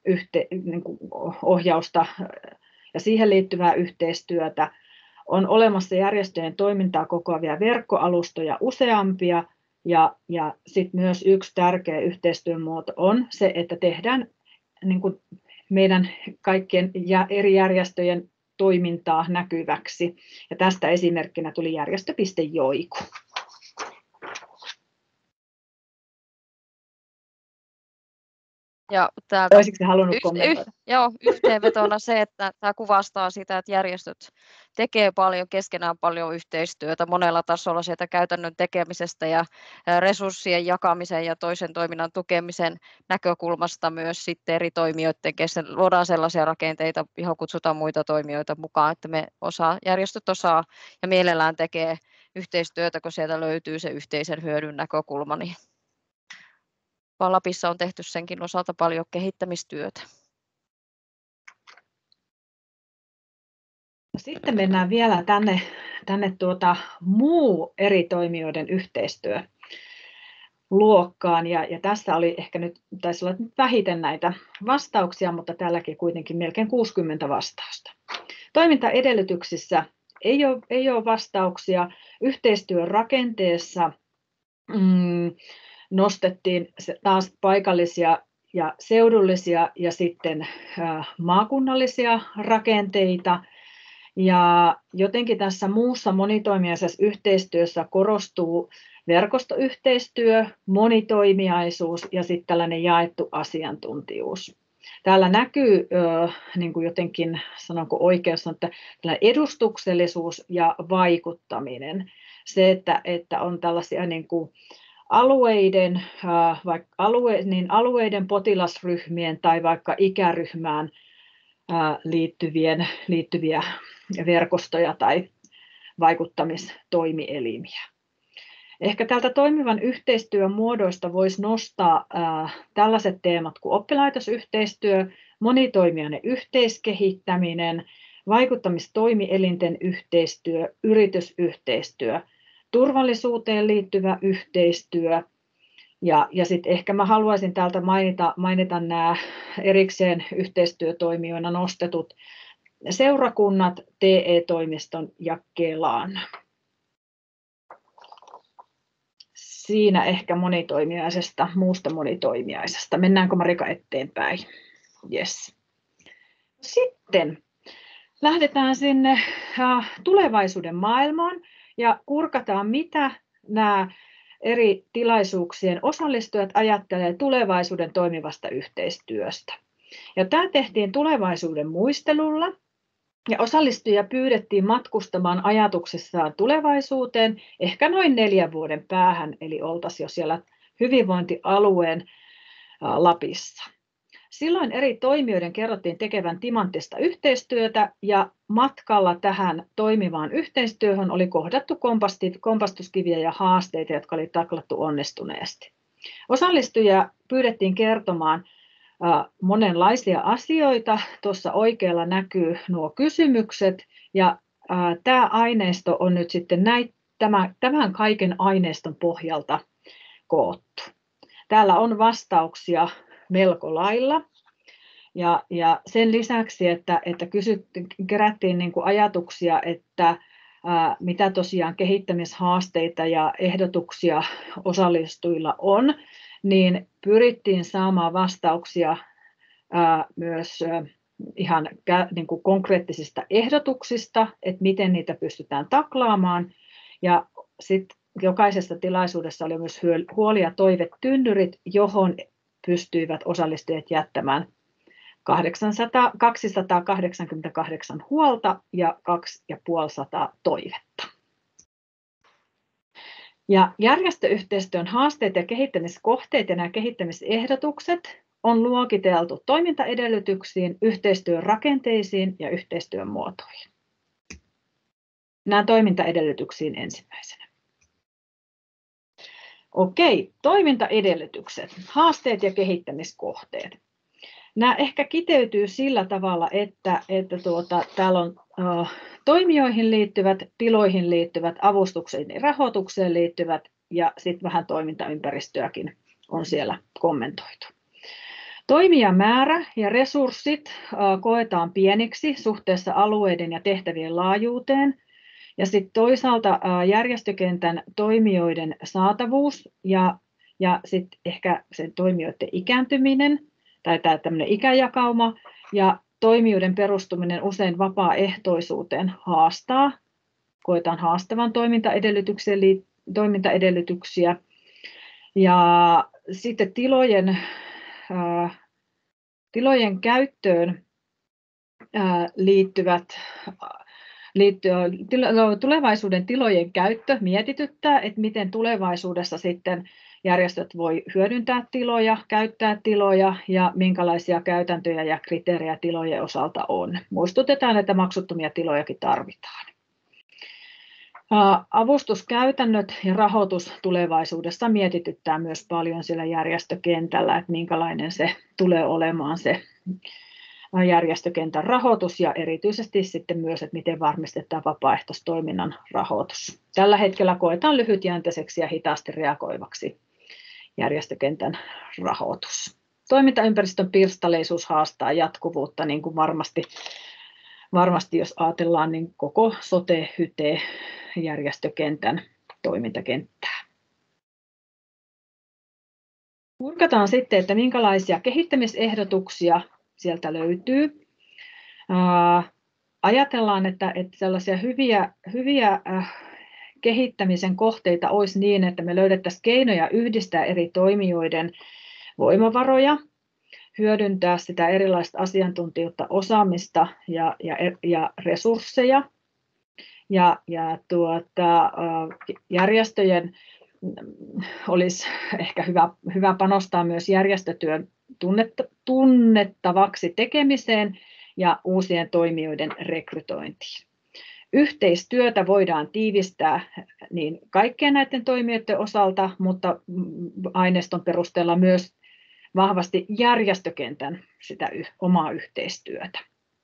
ohjausta ja siihen liittyvää yhteistyötä. On olemassa järjestöjen toimintaa kokoavia verkkoalustoja useampia ja sitten myös yksi tärkeä yhteistyön muoto on se, että tehdään niin kuin meidän kaikkien eri järjestöjen toimintaa näkyväksi. Ja tästä esimerkkinä tuli järjestö.joiku. Ja täältä Olisitko halunnut kommentoida? Yhteenvetona se, että tämä kuvastaa sitä, että järjestöt tekee keskenään paljon yhteistyötä monella tasolla sieltä käytännön tekemisestä ja resurssien jakamisen ja toisen toiminnan tukemisen näkökulmasta myös sitten eri toimijoiden kesken. Luodaan sellaisia rakenteita, johon kutsutaan muita toimijoita mukaan, että järjestöt osaa ja mielellään tekee yhteistyötä, kun sieltä löytyy se yhteisen hyödyn näkökulma. Niin Lapissa on tehty senkin osalta paljon kehittämistyötä. Sitten mennään vielä tänne muu eri toimijoiden yhteistyöluokkaan. Ja tässä oli ehkä nyt, taisi olla vähiten näitä vastauksia, mutta tälläkin kuitenkin melkein 60 vastausta. Toimintaedellytyksissä ei ole vastauksia. Yhteistyön rakenteessa nostettiin taas paikallisia ja seudullisia ja sitten maakunnallisia rakenteita. Ja jotenkin tässä muussa monitoimijaisessa yhteistyössä korostuu verkostoyhteistyö, monitoimijaisuus ja sitten tällainen jaettu asiantuntijuus. Täällä näkyy niin kuin jotenkin, sanonko oikeus, että edustuksellisuus ja vaikuttaminen. Se, että on tällaisia niin kuin alueiden potilasryhmien tai vaikka ikäryhmään liittyviä verkostoja vaikuttamistoimielimiä. Ehkä täältä toimivan yhteistyön muodoista voisi nostaa tällaiset teemat kuin oppilaitosyhteistyö, monitoimijainen yhteiskehittäminen, vaikuttamistoimielinten yhteistyö, yritysyhteistyö, turvallisuuteen liittyvä yhteistyö. Ja sitten ehkä mä haluaisin täältä mainita nämä erikseen yhteistyötoimijoina nostetut seurakunnat, TE-toimiston ja Kelan. Siinä ehkä muusta monitoimijaisesta. Mennäänkö Marika eteenpäin? Yes. Sitten lähdetään sinne tulevaisuuden maailmaan ja kurkataan, mitä nämä eri tilaisuuksien osallistujat ajattelevat tulevaisuuden toimivasta yhteistyöstä. Ja tämä tehtiin tulevaisuuden muistelulla. Ja osallistujia pyydettiin matkustamaan ajatuksissaan tulevaisuuteen ehkä noin 4 vuoden päähän, eli oltaisiin jo siellä hyvinvointialueen Lapissa. Silloin eri toimijoiden kerrottiin tekevän timanttista yhteistyötä ja matkalla tähän toimivaan yhteistyöhön oli kohdattu kompastuskiviä ja haasteita, jotka oli taklattu onnistuneesti. Osallistujia pyydettiin kertomaan monenlaisia asioita. Tuossa oikealla näkyy nuo kysymykset ja tämä aineisto on nyt sitten tämän kaiken aineiston pohjalta koottu. Täällä on vastauksia melko lailla ja sen lisäksi, että kerättiin niin kuin ajatuksia, että mitä tosiaan kehittämishaasteita ja ehdotuksia osallistujilla on, niin pyrittiin saamaan vastauksia myös ihan niin kuin konkreettisista ehdotuksista, että miten niitä pystytään taklaamaan. Ja sitten jokaisessa tilaisuudessa oli myös huoli- ja toivetynnyrit, johon pystyivät osallistujat jättämään 288 huolta ja 250 toivetta. Ja järjestöyhteistyön haasteet ja kehittämiskohteet ja nämä kehittämisehdotukset on luokiteltu toimintaedellytyksiin, yhteistyön rakenteisiin ja yhteistyön muotoihin. Nämä toimintaedellytyksiin ensimmäisenä. Okei, toimintaedellytykset, haasteet ja kehittämiskohteet. Nämä ehkä kiteytyy sillä tavalla, että täällä on toimijoihin liittyvät, tiloihin liittyvät, avustukseen ja rahoitukseen liittyvät ja sitten vähän toimintaympäristöäkin on siellä kommentoitu. Toimijamäärä ja resurssit koetaan pieniksi suhteessa alueiden ja tehtävien laajuuteen. Ja sitten toisaalta järjestökentän toimijoiden saatavuus ja sitten ehkä sen toimijoiden ikääntyminen tai tämä tämmöinen ikäjakauma ja toimijoiden perustuminen usein vapaaehtoisuuteen koetaan haastavan toimintaedellytyksiä. Ja sitten tilojen käyttöön tulevaisuuden tilojen käyttö mietityttää, että miten tulevaisuudessa sitten järjestöt voi hyödyntää tiloja, käyttää tiloja ja minkälaisia käytäntöjä ja kriteerejä tilojen osalta on. Muistutetaan, että maksuttomia tilojakin tarvitaan. Avustuskäytännöt ja rahoitus tulevaisuudessa mietityttää myös paljon siellä järjestökentällä, että minkälainen se tulee olemaan se järjestökentän rahoitus ja erityisesti sitten myös, että miten varmistetaan vapaaehtoistoiminnan rahoitus. Tällä hetkellä koetaan lyhytjänteiseksi ja hitaasti reagoivaksi järjestökentän rahoitus. Toimintaympäristön pirstaleisuus haastaa jatkuvuutta, niin kuin varmasti jos ajatellaan niin koko sote-hyte-järjestökentän toimintakenttää. Kurkataan sitten, että minkälaisia kehittämisehdotuksia sieltä löytyy. Ajatellaan, että sellaisia hyviä kehittämisen kohteita olisi niin, että me löydettäisiin keinoja yhdistää eri toimijoiden voimavaroja, hyödyntää sitä erilaista asiantuntijuutta, osaamista ja resursseja. Järjestöjen olisi ehkä hyvä panostaa myös järjestötyön tunnettavaksi tekemiseen ja uusien toimijoiden rekrytointiin. Yhteistyötä voidaan tiivistää niin kaikkien näiden toimijoiden osalta, mutta aineiston perusteella myös vahvasti järjestökentän sitä omaa yhteistyötä.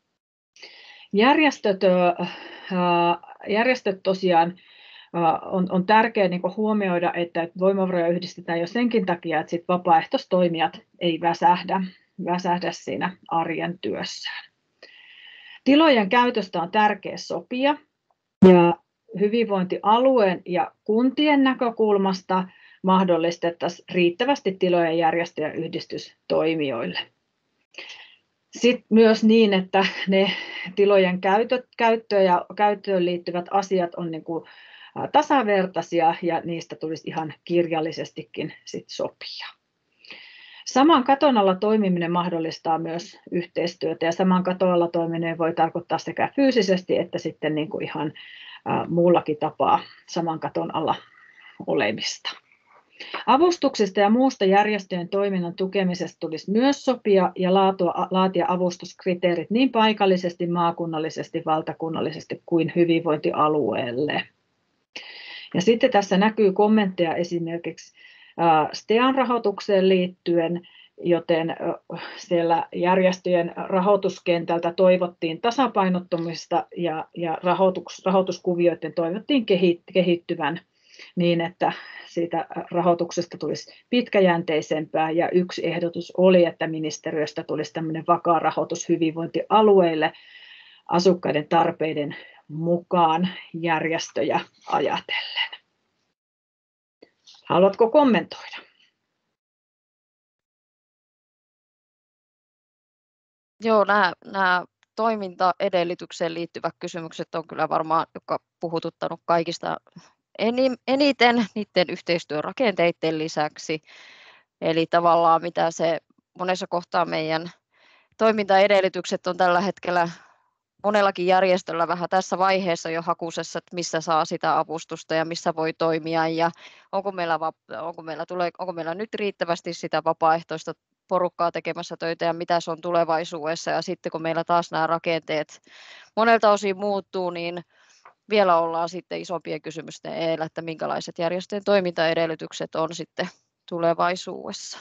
Järjestöt tosiaan on tärkeää niin huomioida, että voimavaroja yhdistetään jo senkin takia, että sit vapaaehtoistoimijat ei väsähdä siinä arjen työssään. Tilojen käytöstä on tärkeää sopia ja hyvinvointialueen ja kuntien näkökulmasta mahdollistettaisiin riittävästi tilojen järjestö- ja yhdistystoimijoille. Sitten myös niin, että ne tilojen käyttöön liittyvät asiat on niin kuin tasavertaisia ja niistä tulisi ihan kirjallisestikin sit sopia. Saman katon alla toimiminen mahdollistaa myös yhteistyötä ja saman katon alla toimiminen voi tarkoittaa sekä fyysisesti että sitten niin kuin ihan muullakin tapaa saman katon alla olemista. Avustuksista ja muusta järjestöjen toiminnan tukemisesta tulisi myös sopia ja laatia avustuskriteerit niin paikallisesti, maakunnallisesti, valtakunnallisesti kuin hyvinvointialueelle. Ja sitten tässä näkyy kommentteja esimerkiksi STEAn rahoitukseen liittyen, joten siellä järjestöjen rahoituskentältä toivottiin tasapainottumista ja rahoituskuvioiden toivottiin kehittyvän niin, että siitä rahoituksesta tulisi pitkäjänteisempää ja yksi ehdotus oli, että ministeriöstä tulisi tämmöinen vakaa rahoitus hyvinvointialueille asukkaiden tarpeiden mukaan järjestöjä ajatellen. Haluatko kommentoida? Joo, nämä toimintaedellytykseen liittyvät kysymykset on kyllä varmaan, joka puhututtanut kaikista eniten niiden yhteistyörakenteiden lisäksi. Eli tavallaan mitä se monessa kohtaa meidän toimintaedellytykset on tällä hetkellä monellakin järjestöllä vähän tässä vaiheessa jo hakusessa, että missä saa sitä avustusta ja missä voi toimia ja onko meillä nyt riittävästi sitä vapaaehtoista porukkaa tekemässä töitä ja mitä se on tulevaisuudessa. Ja sitten kun meillä taas nämä rakenteet monelta osin muuttuu, niin vielä ollaan sitten isompien kysymysten edellä, että minkälaiset järjestöjen toimintaedellytykset on sitten tulevaisuudessa.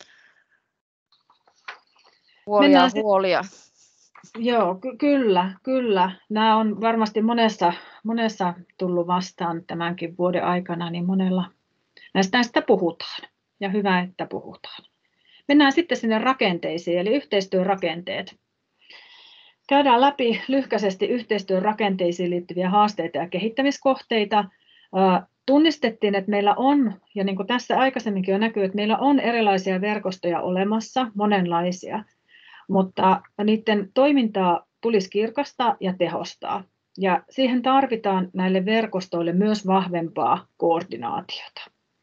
Huolia. Joo, kyllä. Nämä on varmasti monessa tullut vastaan tämänkin vuoden aikana, niin monella näistä puhutaan ja hyvä, että puhutaan. Mennään sitten sinne rakenteisiin, eli yhteistyörakenteet. Käydään läpi lyhkäisesti yhteistyön rakenteisiin liittyviä haasteita ja kehittämiskohteita. Tunnistettiin, että meillä on, ja niin kuin tässä aikaisemminkin jo näkyy, että meillä on erilaisia verkostoja olemassa, monenlaisia, mutta niiden toimintaa tulisi kirkastaa ja tehostaa. Ja siihen tarvitaan näille verkostoille myös vahvempaa koordinaatiota.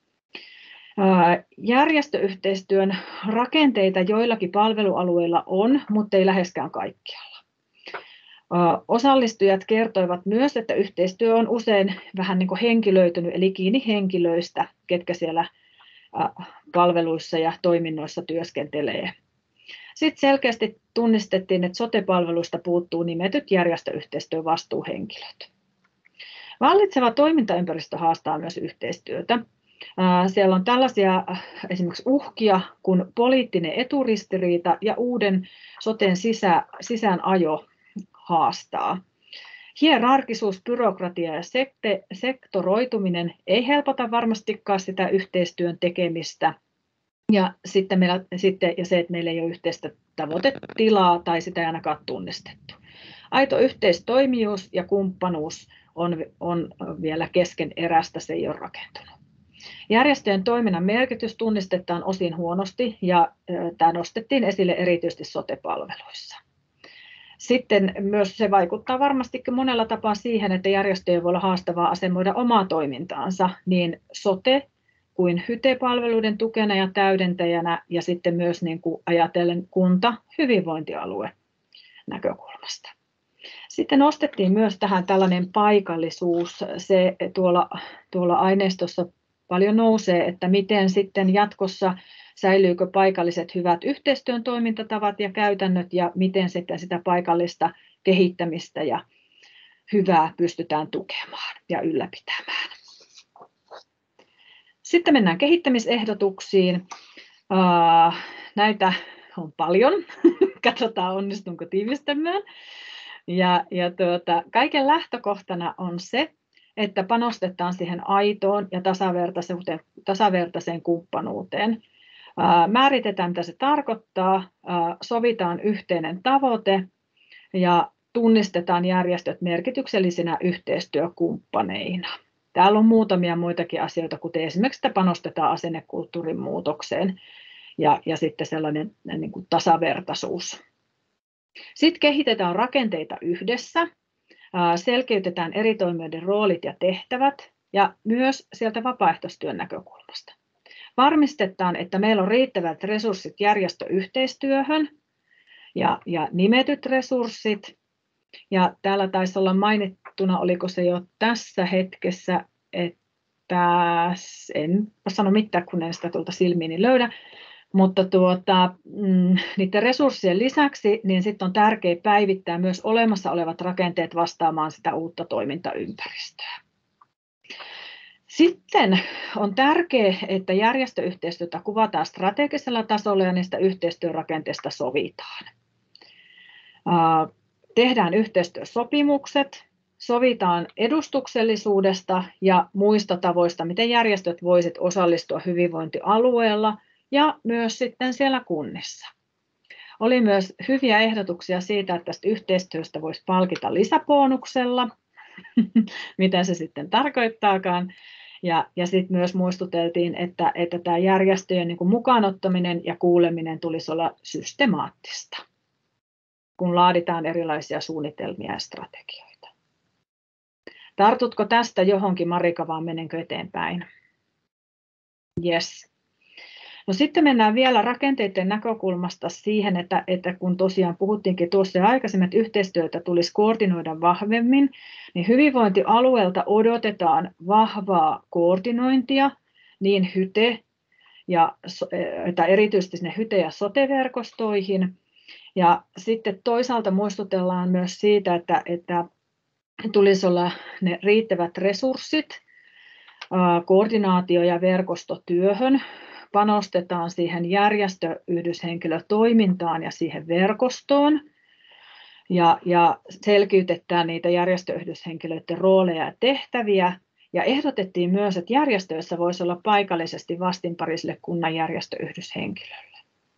Järjestöyhteistyön rakenteita joillakin palvelualueilla on, mutta ei läheskään kaikkialla. Osallistujat kertoivat myös, että yhteistyö on usein vähän niin kuin henkilöitynyt, eli kiinni henkilöistä, ketkä siellä palveluissa ja toiminnoissa työskentelee. Sitten selkeästi tunnistettiin, että sote-palveluista puuttuu nimetyt järjestöyhteistyön vastuuhenkilöt. Vallitseva toimintaympäristö haastaa myös yhteistyötä. Siellä on tällaisia esimerkiksi uhkia kuin poliittinen eturistiriita ja uuden soten sisäänajo haastaa. Hierarkisuus, byrokratia ja sektoroituminen ei helpota varmastikaan sitä yhteistyön tekemistä. Ja sitten se, että meillä ei ole yhteistä tavoitetilaa tai sitä ei ainakaan tunnistettu. Aito yhteistoimijuus ja kumppanuus on vielä keskeneräistä, se ei ole rakentunut. Järjestöjen toiminnan merkitys tunnistetaan osin huonosti ja tämä nostettiin esille erityisesti sote-palveluissa. Sitten myös se vaikuttaa varmastikin monella tapaa siihen, että järjestöjen voi olla haastavaa asemoida omaa toimintaansa niin sote- kuin hyte-palveluiden tukena ja täydentäjänä ja sitten myös niin kuin ajatellen kunta-hyvinvointialue näkökulmasta. Sitten nostettiin myös tähän tällainen paikallisuus. Se tuolla aineistossa paljon nousee, että miten sitten jatkossa säilyykö paikalliset hyvät yhteistyön toimintatavat ja käytännöt ja miten sitten sitä paikallista kehittämistä ja hyvää pystytään tukemaan ja ylläpitämään. Sitten mennään kehittämisehdotuksiin. Näitä on paljon. Katsotaan, onnistunko tiivistämään. Kaiken lähtökohtana on se, että panostetaan siihen aitoon ja tasavertaiseen kumppanuuteen. Määritetään, mitä se tarkoittaa, sovitaan yhteinen tavoite ja tunnistetaan järjestöt merkityksellisinä yhteistyökumppaneina. Täällä on muutamia muitakin asioita, kuten esimerkiksi, että panostetaan asennekulttuurin muutokseen ja sitten sellainen niin kuin tasavertaisuus. Sitten kehitetään rakenteita yhdessä, selkeytetään eri toimijoiden roolit ja tehtävät ja myös sieltä vapaaehtoistyön näkökulmasta. Varmistetaan, että meillä on riittävät resurssit järjestöyhteistyöhön ja nimetyt resurssit. Ja täällä taisi olla mainittuna, oliko se jo tässä hetkessä, että en sano mitään, kun en sitä tuolta silmiini löydä, mutta niiden resurssien lisäksi niin sitten on tärkeää päivittää myös olemassa olevat rakenteet vastaamaan sitä uutta toimintaympäristöä. Sitten on tärkeää, että järjestöyhteistyötä kuvataan strategisella tasolla ja niistä yhteistyörakenteista sovitaan. Tehdään yhteistyösopimukset, sovitaan edustuksellisuudesta ja muista tavoista, miten järjestöt voisivat osallistua hyvinvointialueella ja myös sitten siellä kunnissa. Oli myös hyviä ehdotuksia siitä, että tästä yhteistyöstä voisi palkita lisäbonuksella, mitä se sitten tarkoittaakaan. Ja sitten myös muistuteltiin, että tämä järjestöjen niin kuin mukaanottaminen ja kuuleminen tulisi olla systemaattista, kun laaditaan erilaisia suunnitelmia ja strategioita. Tartutko tästä johonkin, Marika, vai menenkö eteenpäin? Yes. No sitten mennään vielä rakenteiden näkökulmasta siihen, että kun tosiaan puhuttiinkin tuossa jo aikaisemmin, että yhteistyötä tulisi koordinoida vahvemmin, niin hyvinvointialueelta odotetaan vahvaa koordinointia niin erityisesti sinne hyte- ja sote-verkostoihin. Ja sitten toisaalta muistutellaan myös siitä, että tulisi olla ne riittävät resurssit koordinaatio- ja verkostotyöhön. Panostetaan siihen järjestöyhdyshenkilötoimintaan ja siihen verkostoon ja selkiytetään niitä järjestöyhdyshenkilöiden rooleja ja tehtäviä. Ja ehdotettiin myös, että järjestöissä voisi olla paikallisesti vastinparisille kunnan järjestöyhdyshenkilölle.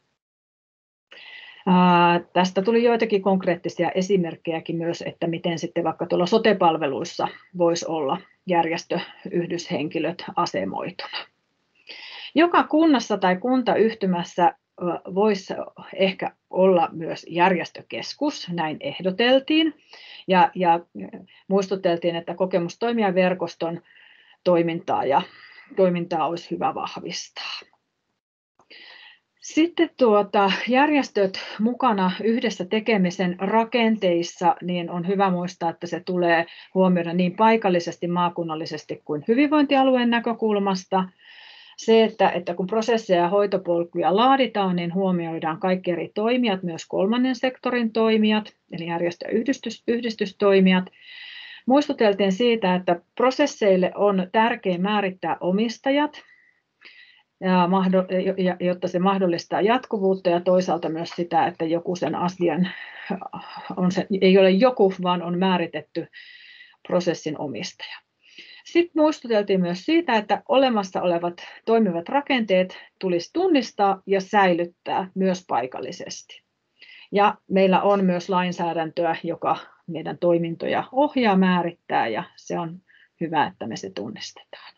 Tästä tuli joitakin konkreettisia esimerkkejäkin myös, että miten sitten vaikka tuolla sote-palveluissa voisi olla järjestöyhdyshenkilöt asemoituna. Joka kunnassa tai kuntayhtymässä voisi ehkä olla myös järjestökeskus, näin ehdoteltiin. Ja muistuteltiin, että kokemustoimijaverkoston toimintaa olisi hyvä vahvistaa. Sitten järjestöt mukana yhdessä tekemisen rakenteissa, niin on hyvä muistaa, että se tulee huomioida niin paikallisesti, maakunnallisesti kuin hyvinvointialueen näkökulmasta. Se, että kun prosesseja ja hoitopolkuja laaditaan, niin huomioidaan kaikki eri toimijat, myös kolmannen sektorin toimijat, eli järjestö- ja yhdistystoimijat. Muistuteltiin siitä, että prosesseille on tärkeää määrittää omistajat, jotta se mahdollistaa jatkuvuutta ja toisaalta myös sitä, että joku sen asian ei ole joku, vaan on määritetty prosessin omistaja. Sitten muistuteltiin myös siitä, että olemassa olevat toimivat rakenteet tulisi tunnistaa ja säilyttää myös paikallisesti. Ja meillä on myös lainsäädäntöä, joka meidän toimintoja ohjaa, määrittää ja se on hyvä, että me se tunnistetaan.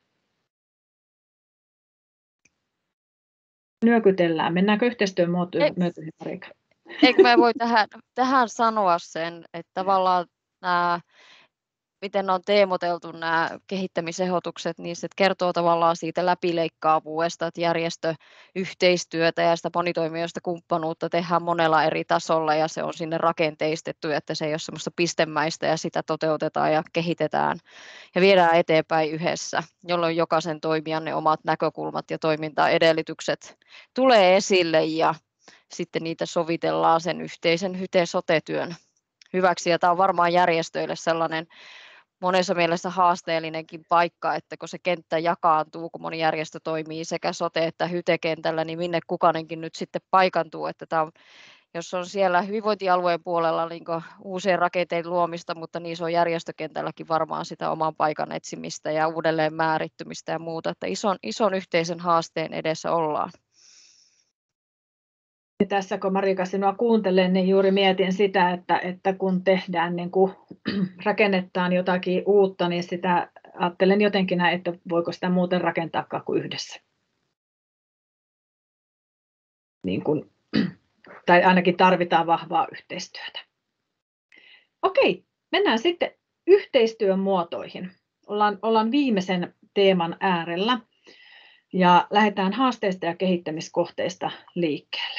Nyökytellään. Mennäänkö yhteistyön muotoihin, Marika? Eikö mä voi tähän sanoa sen, että tavallaan miten on teemoteltu nämä kehittämisehdotukset, niin se kertoo tavallaan siitä läpileikkaavuudesta, että järjestöyhteistyötä ja sitä monitoimijoista kumppanuutta tehdään monella eri tasolla ja se on sinne rakenteistettu, että se ei ole semmoista pistemäistä ja sitä toteutetaan ja kehitetään ja viedään eteenpäin yhdessä, jolloin jokaisen toimijan ne omat näkökulmat ja toimintaedellytykset tulee esille ja sitten niitä sovitellaan sen yhteisen hyte-sote-työn hyväksi. Ja tämä on varmaan järjestöille sellainen monessa mielessä haasteellinenkin paikka, että kun se kenttä jakaantuu, kun moni järjestö toimii sekä sote- että hyte-kentällä, niin minne kukainenkin nyt sitten paikantuu, että tämä on, jos on siellä hyvinvointialueen puolella niin uusien rakenteiden luomista, mutta niin se on järjestökentälläkin varmaan sitä oman paikan etsimistä ja uudelleen määrittymistä ja muuta, että ison yhteisen haasteen edessä ollaan. Ja tässä kun Marika sinua kuuntelen, niin juuri mietin sitä, että kun tehdään, niin kuin rakennetaan jotakin uutta, niin sitä ajattelen jotenkin näin, että voiko sitä muuten rakentaa kuin yhdessä. Niin kuin, tai ainakin tarvitaan vahvaa yhteistyötä. Okei, mennään sitten yhteistyön muotoihin. Ollaan viimeisen teeman äärellä ja lähdetään haasteista ja kehittämiskohteista liikkeelle.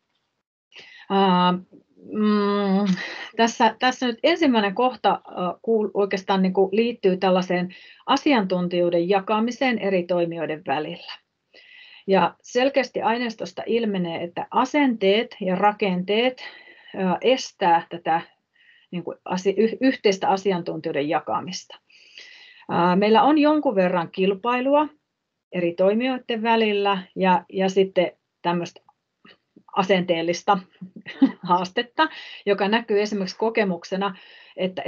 Tässä nyt ensimmäinen kohta oikeastaan niin kuin liittyy tällaiseen asiantuntijuuden jakamiseen eri toimijoiden välillä. Ja selkeästi aineistosta ilmenee, että asenteet ja rakenteet estää tätä niin kuin yhteistä asiantuntijuuden jakamista. Meillä on jonkun verran kilpailua eri toimijoiden välillä ja sitten tämmöistä asenteellista haastetta, joka näkyy esimerkiksi kokemuksena, että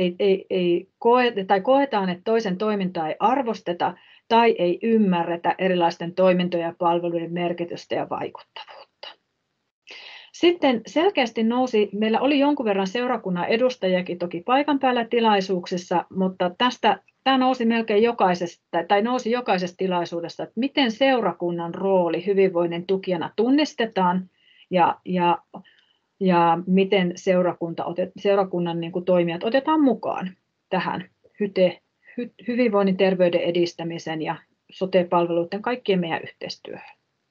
koetaan, että toisen toimintaa ei arvosteta tai ei ymmärretä erilaisten toimintojen ja palveluiden merkitystä ja vaikuttavuutta. Sitten selkeästi meillä oli jonkun verran seurakunnan edustajiakin toki paikan päällä tilaisuuksissa, mutta tämä nousi melkein jokaisessa tilaisuudessa, että miten seurakunnan rooli hyvinvoinnin tukijana tunnistetaan ja miten seurakunnan niin kuin toimijat otetaan mukaan tähän hyvinvoinnin terveyden edistämisen ja sote-palveluiden kaikkien meidän yhteistyöhön.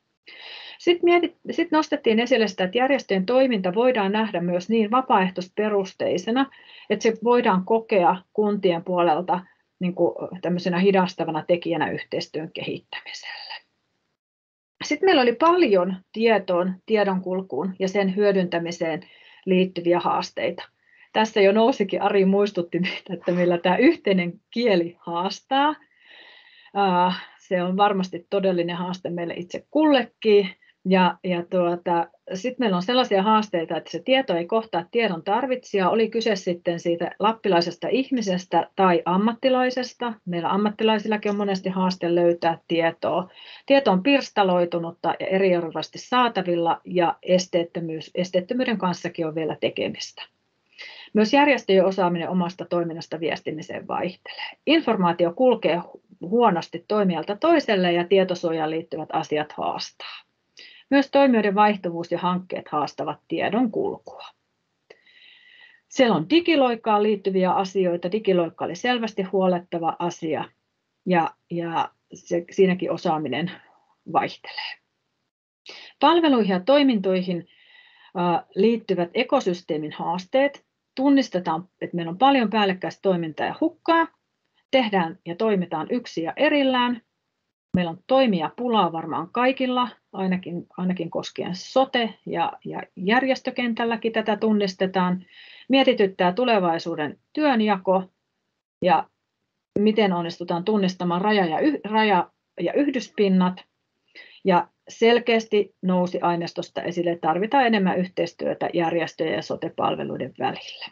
Sitten nostettiin esille sitä, että järjestöjen toiminta voidaan nähdä myös niin vapaaehtoisperusteisena, että se voidaan kokea kuntien puolelta niin kuin tämmöisenä hidastavana tekijänä yhteistyön kehittämiselle. Sitten meillä oli paljon tiedonkulkuun ja sen hyödyntämiseen liittyviä haasteita. Tässä jo nousikin, Ari muistutti meitä, että meillä tämä yhteinen kieli haastaa. Se on varmasti todellinen haaste meille itse kullekin. Sitten meillä on sellaisia haasteita, että se tieto ei kohtaa tiedon tarvitsijaa, oli kyse sitten siitä lappilaisesta ihmisestä tai ammattilaisesta. Meillä ammattilaisillakin on monesti haaste löytää tietoa. Tieto on pirstaloitunutta ja eriarvoisesti saatavilla ja esteettömyyden kanssakin on vielä tekemistä. Myös järjestöjen osaaminen omasta toiminnasta viestimiseen vaihtelee. Informaatio kulkee huonosti toimijalta toiselle ja tietosuojaan liittyvät asiat haastaa. Myös toimijoiden vaihtuvuus ja hankkeet haastavat tiedon kulkua. Siellä on digiloikkaan liittyviä asioita. Digiloikka oli selvästi huolettava asia ja siinäkin osaaminen vaihtelee. Palveluihin ja toimintoihin liittyvät ekosysteemin haasteet. Tunnistetaan, että meillä on paljon päällekkäistä toimintaa ja hukkaa. Tehdään ja toimitaan yksin ja erillään. Meillä on toimijapulaa varmaan kaikilla, ainakin koskien sote- ja järjestökentälläkin tätä tunnistetaan. Mietityttää tulevaisuuden työnjako ja miten onnistutaan tunnistamaan raja- ja yhdyspinnat. Ja selkeästi nousi aineistosta esille, että tarvitaan enemmän yhteistyötä järjestöjen ja sote-palveluiden välillä.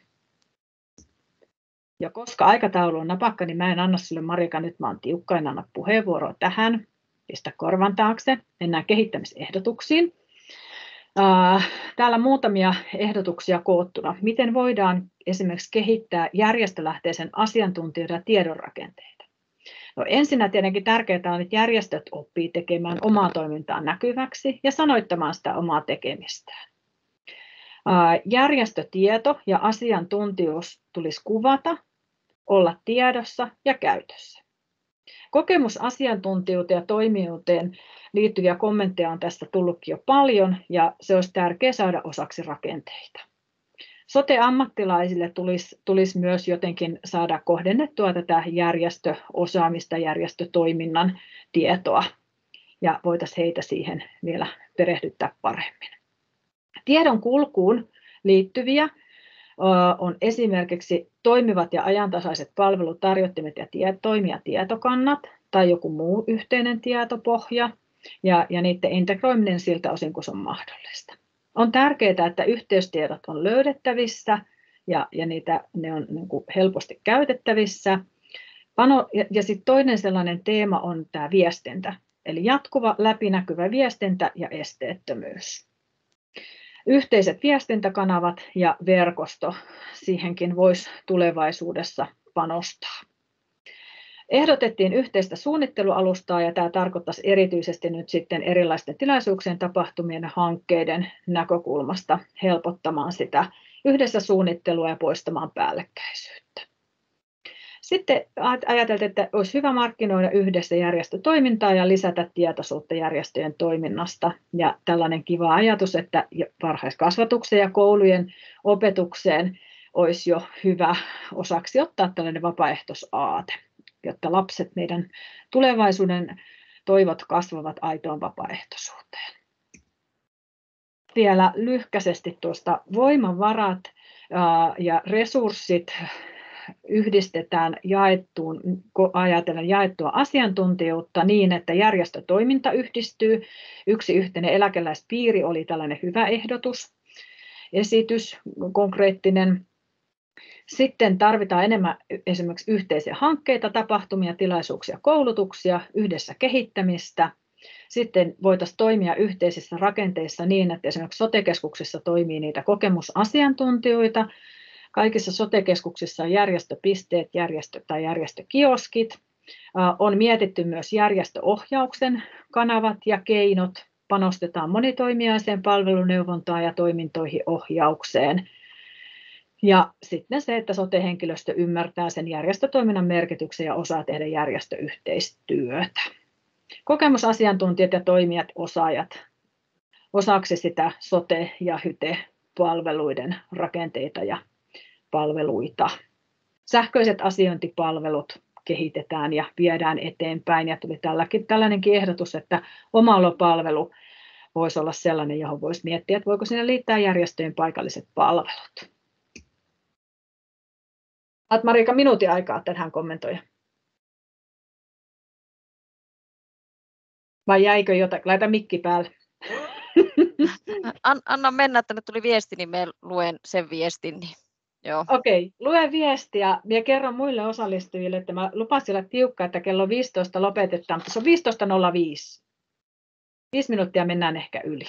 Ja koska aikataulu on napakka, niin mä en anna sille, Marika, nyt mä oon tiukka, en anna puheenvuoroa tähän. Pistä korvan taakse. Mennään kehittämisehdotuksiin. Täällä muutamia ehdotuksia koottuna. Miten voidaan esimerkiksi kehittää järjestölähteisen asiantuntijoiden ja tiedonrakenteita? No, ensinnä tietenkin tärkeää on, että järjestöt oppii tekemään omaa toimintaa näkyväksi ja sanoittamaan sitä omaa tekemistään. Järjestötieto ja asiantuntijuus tulisi kuvata, olla tiedossa ja käytössä. Kokemusasiantuntijuuteen ja toimijuuteen liittyviä kommentteja on tästä tullutkin jo paljon ja se olisi tärkeää saada osaksi rakenteita. Sote-ammattilaisille tulisi myös jotenkin saada kohdennettua tätä järjestöosaamista, järjestötoiminnan tietoa ja voitaisiin heitä siihen vielä perehdyttää paremmin. Tiedon kulkuun liittyviä on esimerkiksi toimivat ja ajantasaiset palvelutarjottimet ja toimijatietokannat tai joku muu yhteinen tietopohja ja niiden integroiminen siltä osin, kun se on mahdollista. On tärkeää, että yhteystiedot on löydettävissä ja ne on niin kuin helposti käytettävissä. Ja sitten toinen sellainen teema on tämä viestintä, eli jatkuva läpinäkyvä viestintä ja esteettömyys. Yhteiset viestintäkanavat ja verkosto, siihenkin voisi tulevaisuudessa panostaa. Ehdotettiin yhteistä suunnittelualustaa ja tämä tarkoittaisi erityisesti nyt sitten erilaisten tilaisuuksien, tapahtumien ja hankkeiden näkökulmasta helpottamaan sitä yhdessä suunnittelua ja poistamaan päällekkäisyyttä. Sitten ajateltiin, että olisi hyvä markkinoida yhdessä järjestötoimintaa ja lisätä tietoisuutta järjestöjen toiminnasta. Ja tällainen kiva ajatus, että varhaiskasvatukseen ja koulujen opetukseen olisi jo hyvä osaksi ottaa tällainen vapaaehtoisaate, jotta lapset, meidän tulevaisuuden toivot kasvavat aitoon vapaaehtoisuuteen. Vielä lyhkäisesti tuosta voimavarat ja resurssit yhdistetään ajatellen jaettua asiantuntijuutta niin, että järjestötoiminta yhdistyy. Yksi yhteinen eläkeläispiiri oli tällainen hyvä esitys, konkreettinen. Sitten tarvitaan enemmän esimerkiksi yhteisiä hankkeita, tapahtumia, tilaisuuksia, koulutuksia, yhdessä kehittämistä. Sitten voitaisiin toimia yhteisissä rakenteissa niin, että esimerkiksi sote-keskuksissa toimii niitä kokemusasiantuntijoita. Kaikissa sote-keskuksissa on järjestöpisteet tai järjestökioskit. On mietitty myös järjestöohjauksen kanavat ja keinot. Panostetaan monitoimijaiseen palveluneuvontaan ja toimintoihin ohjaukseen. Ja sitten se, että sote-henkilöstö ymmärtää sen järjestötoiminnan merkityksen ja osaa tehdä järjestöyhteistyötä. Kokemusasiantuntijat ja toimijat, osaajat osaksi sitä sote- ja hyte-palveluiden rakenteita ja palveluita. Sähköiset asiointipalvelut kehitetään ja viedään eteenpäin. Ja tuli tällainenkin ehdotus, että oma-olopalvelu voisi olla sellainen, johon voisi miettiä, että voiko sinne liittää järjestöjen paikalliset palvelut. Olet Marika minuutin aikaa tähän kommentoida. Vai jäikö jotain? Laita mikki päälle. Anna mennä, että nyt tuli viesti, niin me luen sen viestin. Niin. Okei, lue viestiä ja kerron muille osallistujille, että mä lupasin olla tiukka, että kello 15 lopetetaan, mutta se on 15.05. 5 minuuttia mennään ehkä yli.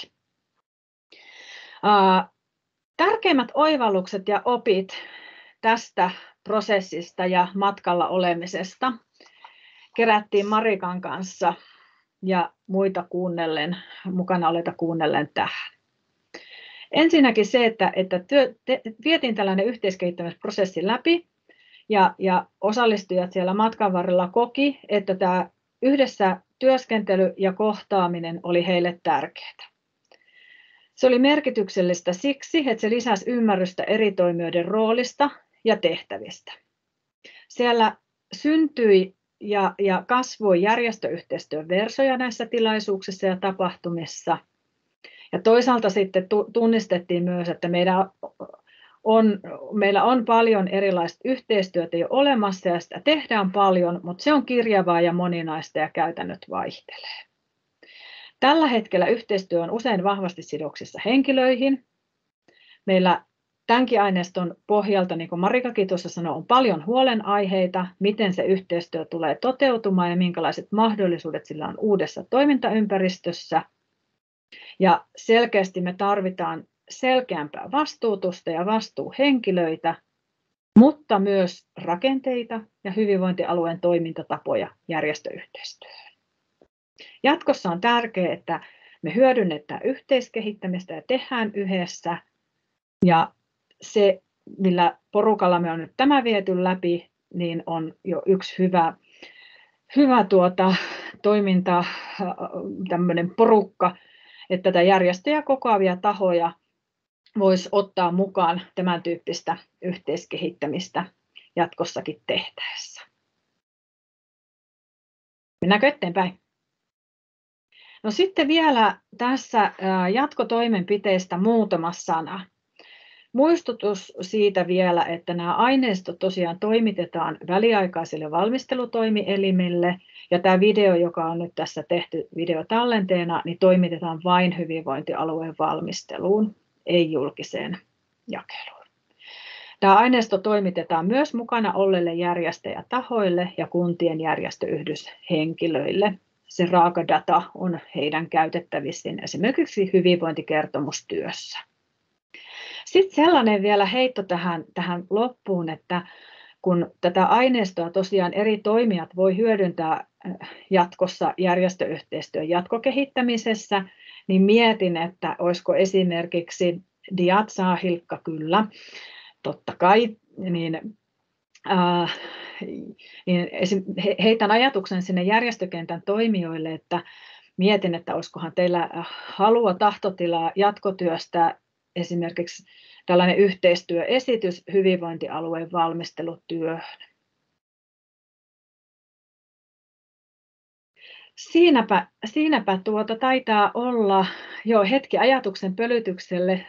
Tärkeimmät oivallukset ja opit tästä prosessista ja matkalla olemisesta kerättiin Marikan kanssa ja muita mukana olleita kuunnellen tähän. Ensinnäkin se, että vietiin tällainen yhteiskehittämisprosessi läpi ja osallistujat siellä matkan varrella koki, että tämä yhdessä työskentely ja kohtaaminen oli heille tärkeää. Se oli merkityksellistä siksi, että se lisäsi ymmärrystä eri toimijoiden roolista ja tehtävistä. Siellä syntyi ja kasvoi järjestöyhteistyön versoja näissä tilaisuuksissa ja tapahtumissa. Ja toisaalta sitten tunnistettiin myös, että meillä on paljon erilaista yhteistyötä jo olemassa ja sitä tehdään paljon, mutta se on kirjavaa ja moninaista ja käytännöt vaihtelee. Tällä hetkellä yhteistyö on usein vahvasti sidoksissa henkilöihin. Meillä tämänkin aineiston pohjalta, niin kuin Marikakin tuossa sanoi, on paljon huolenaiheita, miten se yhteistyö tulee toteutumaan ja minkälaiset mahdollisuudet sillä on uudessa toimintaympäristössä. Ja selkeästi me tarvitaan selkeämpää vastuutusta ja vastuuhenkilöitä, mutta myös rakenteita ja hyvinvointialueen toimintatapoja järjestöyhteistyöhön. Jatkossa on tärkeää, että me hyödynnetään yhteiskehittämistä ja tehdään yhdessä. Ja se, millä porukalla me on nyt tämä viety läpi, niin on jo yksi hyvä toiminta, tämmöinen porukka, että tätä järjestöjä kokoavia tahoja voisi ottaa mukaan tämän tyyppistä yhteiskehittämistä jatkossakin tehtäessä. Mennäänkö eteenpäin? No sitten vielä tässä jatkotoimenpiteistä muutama sana. Muistutus siitä vielä, että nämä aineistot tosiaan toimitetaan väliaikaisille valmistelutoimielimille, ja tämä video, joka on nyt tässä tehty videotallenteena, niin toimitetaan vain hyvinvointialueen valmisteluun, ei julkiseen jakeluun. Tämä aineisto toimitetaan myös mukana olleille järjestäjätahoille ja kuntien järjestöyhdyshenkilöille. Se raaka data on heidän käytettävissään esimerkiksi hyvinvointikertomustyössä. Sitten sellainen vielä heitto tähän loppuun, että kun tätä aineistoa tosiaan eri toimijat voi hyödyntää jatkossa järjestöyhteistyön jatkokehittämisessä, niin mietin, että olisiko esimerkiksi Diat saa Hilkka kyllä, totta kai, niin heitän ajatuksen sinne järjestökentän toimijoille, että mietin, että olisikohan teillä halua, tahtotilaa jatkotyöstää esimerkiksi tällainen yhteistyöesitys hyvinvointialueen valmistelutyöhön. Siinäpä taitaa olla jo hetki ajatuksen pölytykselle.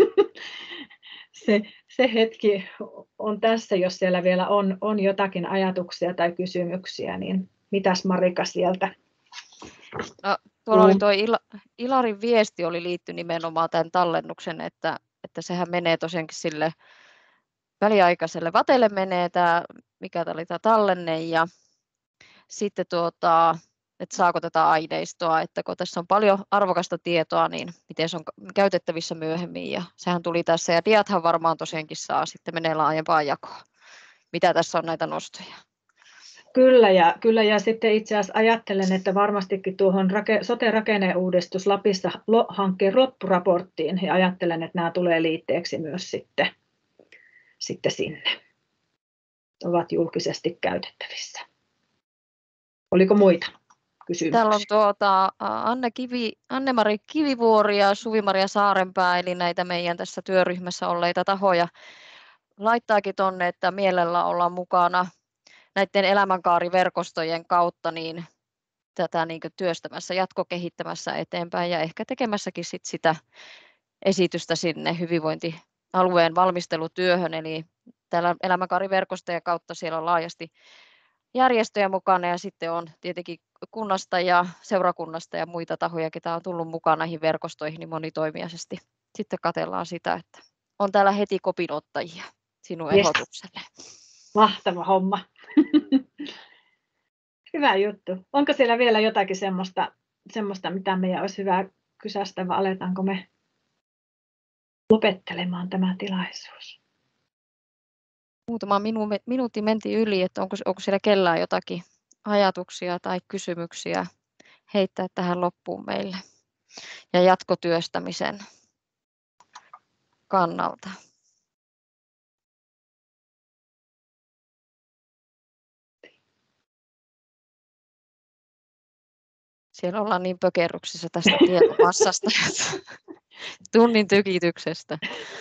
Se hetki on tässä, jos siellä vielä on jotakin ajatuksia tai kysymyksiä, niin mitäs Marika sieltä? No, tuolla oli tuo Ilarin viesti oli liitty nimenomaan tämän tallennuksen, että sehän menee tosiaankin sille väliaikaiselle VATElle menee tämä, mikä tämä oli tämä tallenne, ja sitten että saako tätä aineistoa, että kun tässä on paljon arvokasta tietoa, niin miten se on käytettävissä myöhemmin, ja sehän tuli tässä, ja Diathan varmaan tosiaankin saa sitten menee laajempaan jakoon. Mitä tässä on näitä nostoja? Kyllä, ja sitten itse asiassa ajattelen, että varmastikin tuohon sote-rakenneuudistus Lapissa hankkeen loppuraporttiin, ja ajattelen, että nämä tulee liitteeksi myös sitten sinne. Ovat julkisesti käytettävissä. Oliko muita kysymyksiä? Täällä on Anne-Mari Kivivuori ja Suvi-Maria Saarenpää, eli näitä meidän tässä työryhmässä olleita tahoja, laittaakin tuonne, että mielellä ollaan mukana näiden elämänkaariverkostojen kautta niin tätä niin kuin työstämässä, jatkokehittämässä eteenpäin ja ehkä tekemässäkin sitä esitystä sinne hyvinvointialueen valmistelutyöhön. Eli täällä elämänkaariverkostojen kautta siellä on laajasti järjestöjä mukana ja sitten on tietenkin kunnasta ja seurakunnasta ja muita tahoja, ketä on tullut mukaan näihin verkostoihin, niin monitoimijaisesti sitten katsellaan sitä, että on täällä heti kopinottajia sinun ehdotukselle. Mahtava homma. Hyvä juttu. Onko siellä vielä jotakin semmoista, mitä meidän olisi hyvä kysästä, vai aletaanko me lopettelemaan tämä tilaisuus? Muutama minuutti mentiin yli, että onko siellä kellään jotakin ajatuksia tai kysymyksiä heittää tähän loppuun meille ja jatkotyöstämisen kannalta. Siellä ollaan niin pökerryksissä tästä tietomassasta ja tunnin tykityksestä.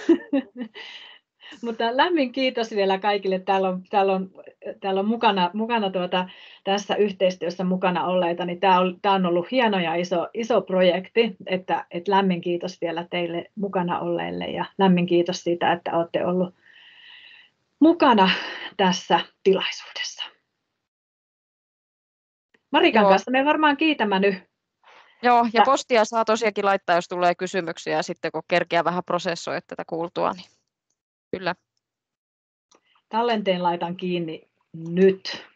Mutta lämmin kiitos vielä kaikille. Täällä on mukana tässä yhteistyössä mukana olleita. Niin tämä on ollut hieno ja iso projekti. Että lämmin kiitos vielä teille mukana olleille ja lämmin kiitos siitä, että olette ollut mukana tässä tilaisuudessa. Marikan kanssa me varmaan kiitämme nyt. Joo, ja postia saa tosiaankin laittaa, jos tulee kysymyksiä, ja sitten kun kerkeää vähän prosessoida tätä kuultua, niin kyllä. Tallenteen laitan kiinni nyt.